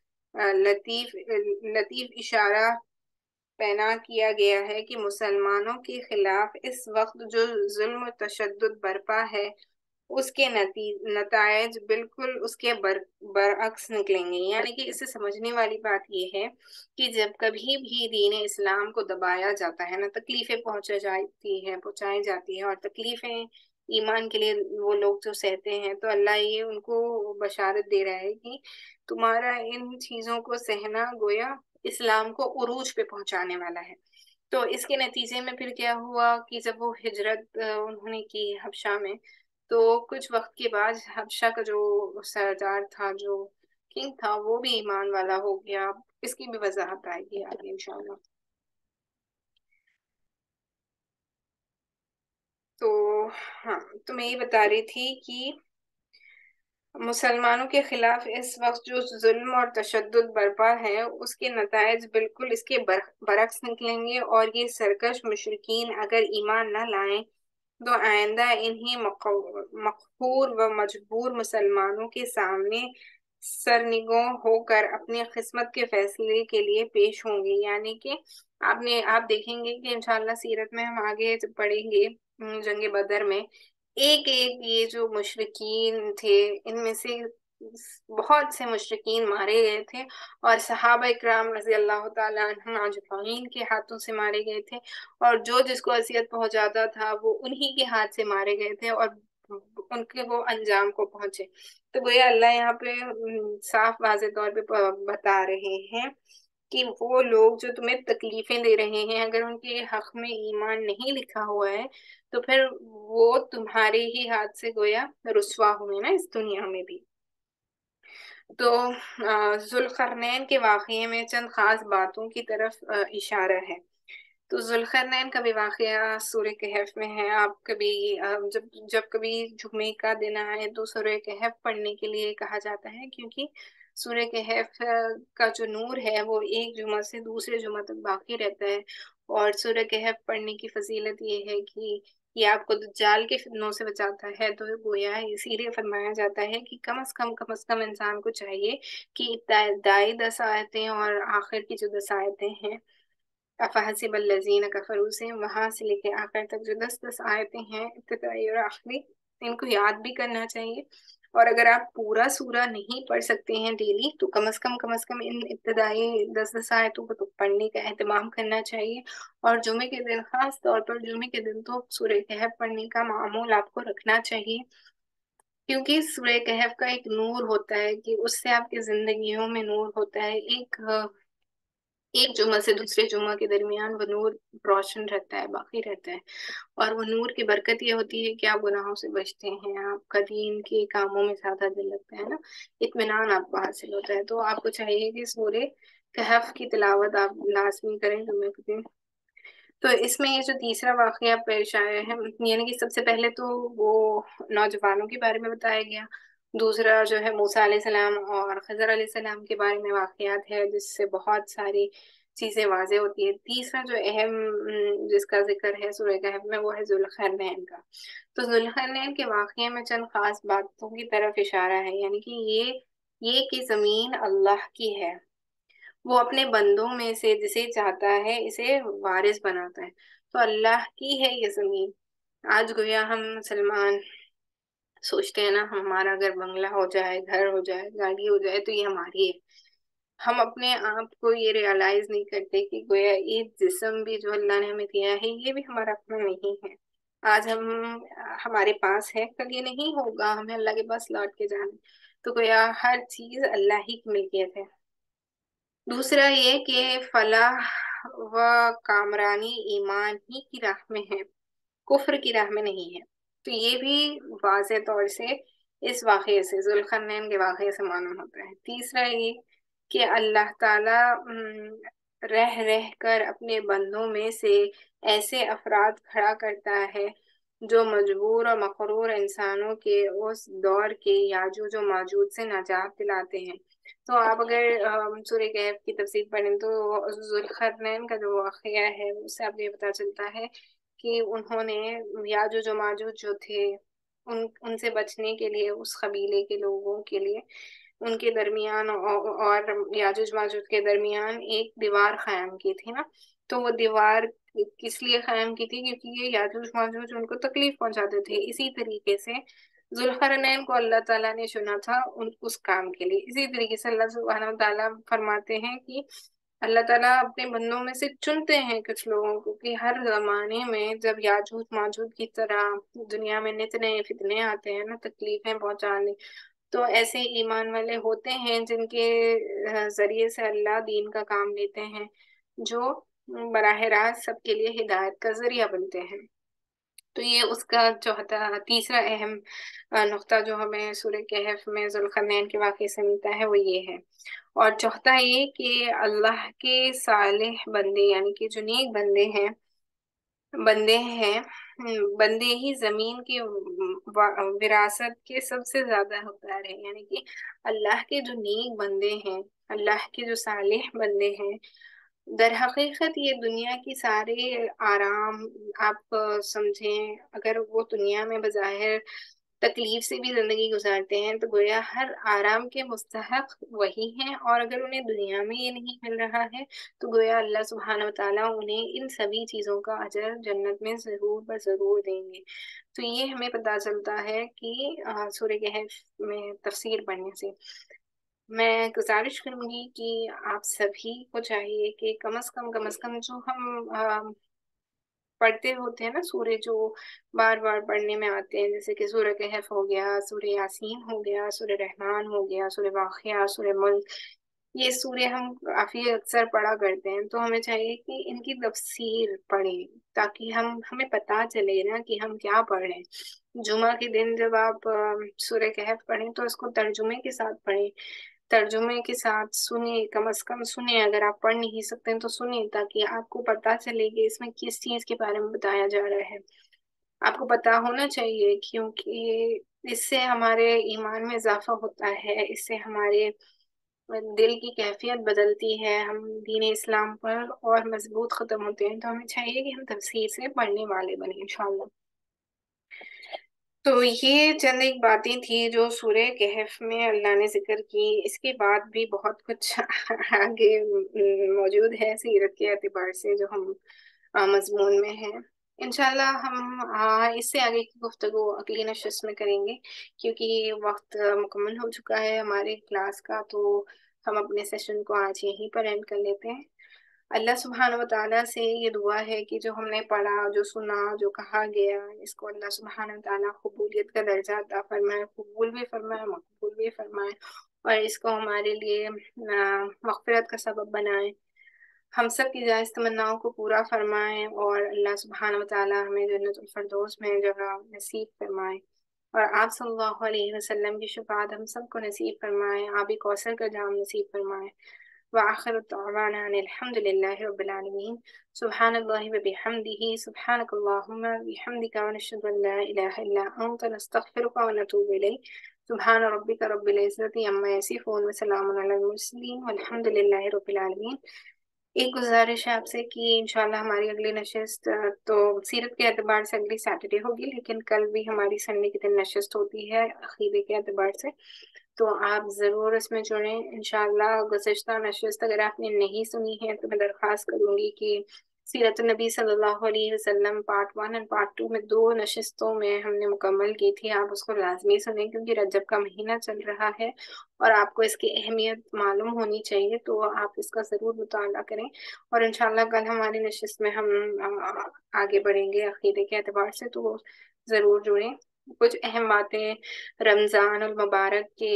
لطیف اشارہ پینا کیا گیا ہے کہ مسلمانوں کے خلاف اس وقت جو ظلم و تشدد برپا ہے، اس کے نتائج بالکل اس کے برعکس نکلیں گے. یعنی کہ اس سے سمجھنے والی بات یہ ہے کہ جب کبھی بھی دین اسلام کو دبایا جاتا ہے نا، تکلیفیں پہنچائی جاتی ہیں اور تکلیفیں ایمان کے لیے وہ لوگ جو سہتے ہیں، تو اللہ یہ ان کو بشارت دے رہا ہے کہ تمہارا ان چیزوں کو سہنا گویا اسلام کو عروج پہ پہنچانے والا ہے. تو اس کے نتیجے میں پھر کیا ہوا کہ جب وہ ہجرت انہوں نے کی حبشہ میں، تو کچھ وقت کے بعد حبشہ کا جو سردار تھا، جو کنگ تھا، وہ بھی ایمان والا ہو گیا. اس کی بھی وضاحت آئے گی آگے انشاءاللہ. تو ہاں، تو میں یہ بتا رہی تھی کہ مسلمانوں کے خلاف اس وقت جو ظلم اور تشدد برپا ہے، اس کے نتائج بالکل اس کے برعکس نکلیں گے. اور یہ سرکش مشرکین اگر ایمان نہ لائیں تو آئندہ انہی مقہور و مجبور مسلمانوں کے سامنے سرنگوں ہو کر اپنی قسمت کے فیصلے کے لیے پیش ہوں گے. یعنی کہ آپ دیکھیں گے کہ انشاءاللہ سیرت میں ہم آگے جب پڑھیں گے جنگ بدر میں، ایک یہ جو مشرکین تھے، ان میں سے بہت سے مشرکین مارے گئے تھے اور صحابہ اکرام رضی اللہ تعالیٰ عنہم اجمعین کے ہاتھوں سے مارے گئے تھے. اور جو جس کو اذیت پہنچاتا تھا وہ انہی کے ہاتھ سے مارے گئے تھے اور ان کے وہ انجام کو پہنچے. تو گویا اللہ یہاں پہ صاف واضح طور پہ بتا رہے ہیں کہ وہ لوگ جو تمہیں تکلیفیں دے رہے ہیں، اگر ان کے حق میں ایمان نہیں لکھا ہوا ہے تو پھر وہ تمہارے ہی ہاتھ سے گویا رسوا ہوئے نا اس دنیا میں بھی. تو ذوالقرنین کے واقعے میں چند خاص باتوں کی طرف اشارہ ہے. تو ذوالقرنین کا بھی واقعہ سورہ کہف میں ہے. آپ کبھی جب جب کبھی جمعے کا دن آئے تو سورہ کہف پڑھنے کے لیے کہا جاتا ہے، کیونکہ سورہ کہف کا جو نور ہے وہ ایک جمعہ سے دوسرے جمعہ تک باقی رہتا ہے. اور سورہ کہف پڑھنے کی فضیلت یہ ہے کہ یہ آپ کو دجال کے فتنوں سے بچاتا ہے. تو گویا اسی لیے فرمایا جاتا ہے کہ کم از کم انسان کو چاہیے کہ ابتدائی 10 آیتیں اور آخر کی جو 10 آیتیں ہیں افحسب الذین کفروا سے وہاں سے لے کے آخر تک جو 10 آیتیں ہیں ابتدائی اور آخری، ان کو یاد بھی کرنا چاہیے. اور اگر آپ پورا سورہ نہیں پڑھ سکتے ہیں ڈیلی تو کم از کم ان ابتدائی 10 آیتوں کو تو پڑھنے کا اہتمام کرنا چاہیے. اور جمعے کے دن، خاص طور پر جمعے کے دن، تو سورہ کہف پڑھنے کا معمول آپ کو رکھنا چاہیے، کیونکہ سورہ کہف کا ایک نور ہوتا ہے کہ اس سے آپ کی زندگیوں میں نور ہوتا ہے. ایک جمعہ سے دوسرے جمعہ کے درمیان وہ نور روشن رہتا ہے، باقی رہتا ہے. اور وہ نور کی برکت یہ ہوتی ہے کہ آپ گناہوں سے بچتے ہیں، آپ کا دین کے کاموں میں زیادہ دل لگتا ہے نا، اطمینان آپ کو حاصل ہوتا ہے. تو آپ کو چاہیے کہ سورہ کہف کی تلاوت آپ لازمی کریں جمعے کے دن. تو اس میں یہ جو تیسرا واقعہ پیش آیا ہے، یعنی کہ سب سے پہلے تو وہ نوجوانوں کے بارے میں بتایا گیا، دوسرا جو ہے موسیٰ علیہ السلام اور خضر علیہ السلام کے بارے میں واقعات ہے جس سے بہت ساری چیزیں واضح ہوتی ہے. تیسرا جو اہم جس کا ذکر ہے سورہ کہف میں وہ ہے ذوالقرنین کا. تو ذوالقرنین کے واقعے میں چند خاص باتوں کی طرف اشارہ ہے، یعنی کہ یہ کہ زمین اللہ کی ہے، وہ اپنے بندوں میں سے جسے چاہتا ہے اسے وارث بناتا ہے. تو اللہ کی ہے یہ زمین. آج گویا ہم مسلمان سوچتے ہیں نا، ہمارا اگر بنگلہ ہو جائے، گھر ہو جائے، گاڑی ہو جائے تو یہ ہماری ہے. ہم اپنے آپ کو یہ ریئلائز نہیں کرتے کہ گویا یہ جسم بھی جو اللہ نے ہمیں دیا ہے یہ بھی ہمارا اپنا نہیں ہے. آج ہمارے پاس ہے، کل یہ نہیں ہوگا، ہمیں اللہ کے پاس لوٹ کے جانا. تو گویا ہر چیز اللہ ہی کی ملکیت ہے. دوسرا یہ کہ فلاح و کامرانی ایمان ہی کی راہ میں ہے، کفر کی راہ میں نہیں ہے. تو یہ بھی واضح طور سے اس واقعے سے، ذوالقرنین کے واقعے سے معلوم ہوتا ہے. تیسرا یہ کہ اللہ تعالی رہ کر اپنے بندوں میں سے ایسے افراد کھڑا کرتا ہے جو مجبور اور مقرور انسانوں کے اس دور کے یاجوج و ماجوج سے نجات دلاتے ہیں. تو آپ اگر سورہ کہف کی تفسیر پڑھیں تو ذوالقرنین کا جو واقعہ ہے اس سے آپ کو یہ پتہ چلتا ہے کہ انہوں نے یاجوج و ماجوج جو تھے ان سے بچنے کے لیے، اس قبیلے کے لوگوں کے لیے ان کے درمیان اور یاجوج ماجوج کے درمیان ایک دیوار قائم کی تھی نا. تو وہ دیوار کس لیے قائم کی تھی؟ کیونکہ یہ یاجوج ماجوج ان کو تکلیف پہنچاتے تھے. اسی طریقے سے ذوالقرنین کو اللہ تعالیٰ نے چنا تھا اس کام کے لیے. اسی طریقے سے اللہ سبحانہ وتعالیٰ فرماتے ہیں کہ اللہ تعالیٰ اپنے بندوں میں سے چنتے ہیں کچھ لوگوں کو کہ ہر زمانے میں جب یاجوج ماجوج کی طرح دنیا میں نت نئے فتنے آتے ہیں نا تکلیفیں پہنچانے، تو ایسے ایمان والے ہوتے ہیں جن کے ذریعے سے اللہ دین کا کام لیتے ہیں، جو براہ راست سب کے لیے ہدایت کا ذریعہ بنتے ہیں. تو یہ اس کا تیسرا اہم نقطہ جو ہمیں سورہ کہف میں ذوالقرنین کے واقعے سے ملتا ہے وہ یہ ہے. اور چوتھا یہ کہ اللہ کے صالح بندے، یعنی کہ جو نیک بندے ہی زمین کی وراثت کے سب سے زیادہ حقدار ہیں. یعنی کہ اللہ کے جو نیک بندے ہیں، اللہ کے جو صالح بندے ہیں، در حقیقت یہ دنیا کی سارے آرام آپ سمجھیں، اگر وہ دنیا میں بظاہر تکلیف سے بھی زندگی گزارتے ہیں تو گویا ہر آرام کے مستحق وہی ہیں. اور اگر انہیں دنیا میں یہ نہیں مل رہا ہے تو گویا اللہ سبحانہ وتعالیٰ انہیں ان سبھی چیزوں کا اجر جنت میں ضرور بضرور دیں گے. تو یہ ہمیں پتہ چلتا ہے کہ سورہ کہف میں تفسیر پڑھنے سے. میں گزارش کروں گی کہ آپ سبھی کو چاہیے کہ کم از کم جو ہم پڑھتے ہوتے ہیں نا سورہ جو بار بار پڑھنے میں آتے ہیں، جیسے کہ سورہ کہف ہو گیا، سورہ یاسین ہو گیا، سورہ رحمان ہو گیا، سورہ واقعہ، سورہ ملک، یہ سورہ ہم کافی اکثر پڑھا کرتے ہیں. تو ہمیں چاہیے کہ ان کی تفسیر پڑھیں تاکہ ہمیں پتہ چلے نا کہ ہم کیا پڑھ رہے ہیں. جمعہ کے دن جب آپ سورہ کہف پڑھیں تو اس کو ترجمے کے ساتھ پڑھیں तर्जुमे के साथ सुनिए, कम से कम सुनिए। अगर आप पढ़ नहीं सकते हैं तो सुनिए, ताकि आपको पता चले कि इसमें किस चीज़ के बारे में बताया जा रहा है। आपको पता होना चाहिए, क्योंकि इससे हमारे ईमान में इजाफा होता है, इससे हमारे दिल की कैफियत बदलती है, हम दीन इस्लाम पर और मजबूत ख़त्म होते हैं। तो हमें चाहिए कि हम तफसीर से पढ़ने वाले बने इंशाल्लाह। तो ये चंद एक बातें थी जो सूरह कहफ में अल्लाह ने जिक्र की। इसके बाद भी बहुत कुछ आगे मौजूद है सीरत के एतबार से, जो हम मजमून में है। इंशाल्लाह हम इससे आगे की गुफ्तगू अगली नशिस्त में करेंगे, क्योंकि वक्त मुकम्मल हो चुका है हमारे क्लास का। तो हम अपने सेशन को आज यहीं पर एंड कर लेते हैं। अल्लाह सुब्हान व तआला से ये दुआ है कि जो हमने पढ़ा, जो सुना, जो कहा गया, इसको अल्लाह सुब्हान व तआला कबूलियत का दर्जा अता फरमाए, कबूल भी फरमाए, मकबूल भी फरमाए, और इसको हमारे लिए मग़फ़िरत का सबब बनाए। हम सब की जायज़ तमन्नाओं को पूरा फरमाए, और अल्लाह सुब्हान व तआला हमें जन्नतुल फ़िरदौस में जगह नसीब फरमाए, और आप सल्लल्लाहु अलैहि वसल्लम की शफ़ाअत हम सबको नसीब फरमाए, आबी कौसर का जाम नसीब फरमाए। व आखिर दावाना अनिल हम्दुलिल्लाहि रब्बिल आलमीन। सुब्हानल्लाहि व बिहम्दिही, सुब्हानकल्लाहुम्मा व बिहम्दिका, व नशहदु अन ला इलाहा इल्ला अंता, नस्तगफिरुका व नतूबु इलैक। सुब्हान रब्बिका रब्बिल इज़्ज़ति अम्मा यसिफून, व सलामुन अलल मुरसलीन, वल्हम्दुलिल्लाहि रब्बिल आलमीन। एक गुजारिश है आपसे कि इंशाल्लाह हमारी अगली नशिस्त तो सीरत के एतबार से अगली सैटरडे होगी, लेकिन कल भी हमारी संडे के दिन नशिस्त होती है अकीदे के एतबार से। तो आप ज़रूर इसमें जुड़ें इंशाल्लाह। गुज़िश्ता नशिस्त अगर आपने नहीं सुनी है तो मैं दरख्वास्त करूँगी कि सीरत नबी सल्लल्लाहु अलैहि वसल्लम पार्ट 1 और पार्ट 2 में 2 नशिस्तों में हमने मुकम्मल की थी। आप उसको लाजमी सुनें, क्योंकि रजब का महीना चल रहा है और आपको इसकी अहमियत मालूम होनी चाहिए। तो आप इसका ज़रूर मुताला करें, और इंशाल्लाह कल हमारी नशिस्त में हम आगे बढ़ेंगे अकीदे के एतबार से। तो ज़रूर जुड़ें। कुछ अहम बातें रमज़ान और मुबारक के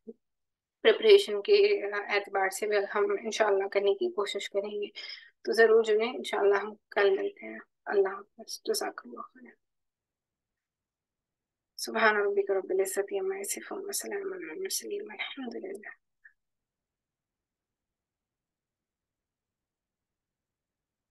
प्रिपरेशन के एतबार से भी हम इंशाल्लाह करने की कोशिश करेंगे। तो ज़रूर जुड़ें, इंशाल्लाह हम कल मिलते हैं। अल्लाह हाफ़िज़। जज़ाकल्लाह खैर। सुब्हान रब्बिका रब्बिल इज़्ज़ति अम्मा यसिफून, व सलामुन अलल मुरसलीन, वल्हम्दुलिल्लाह।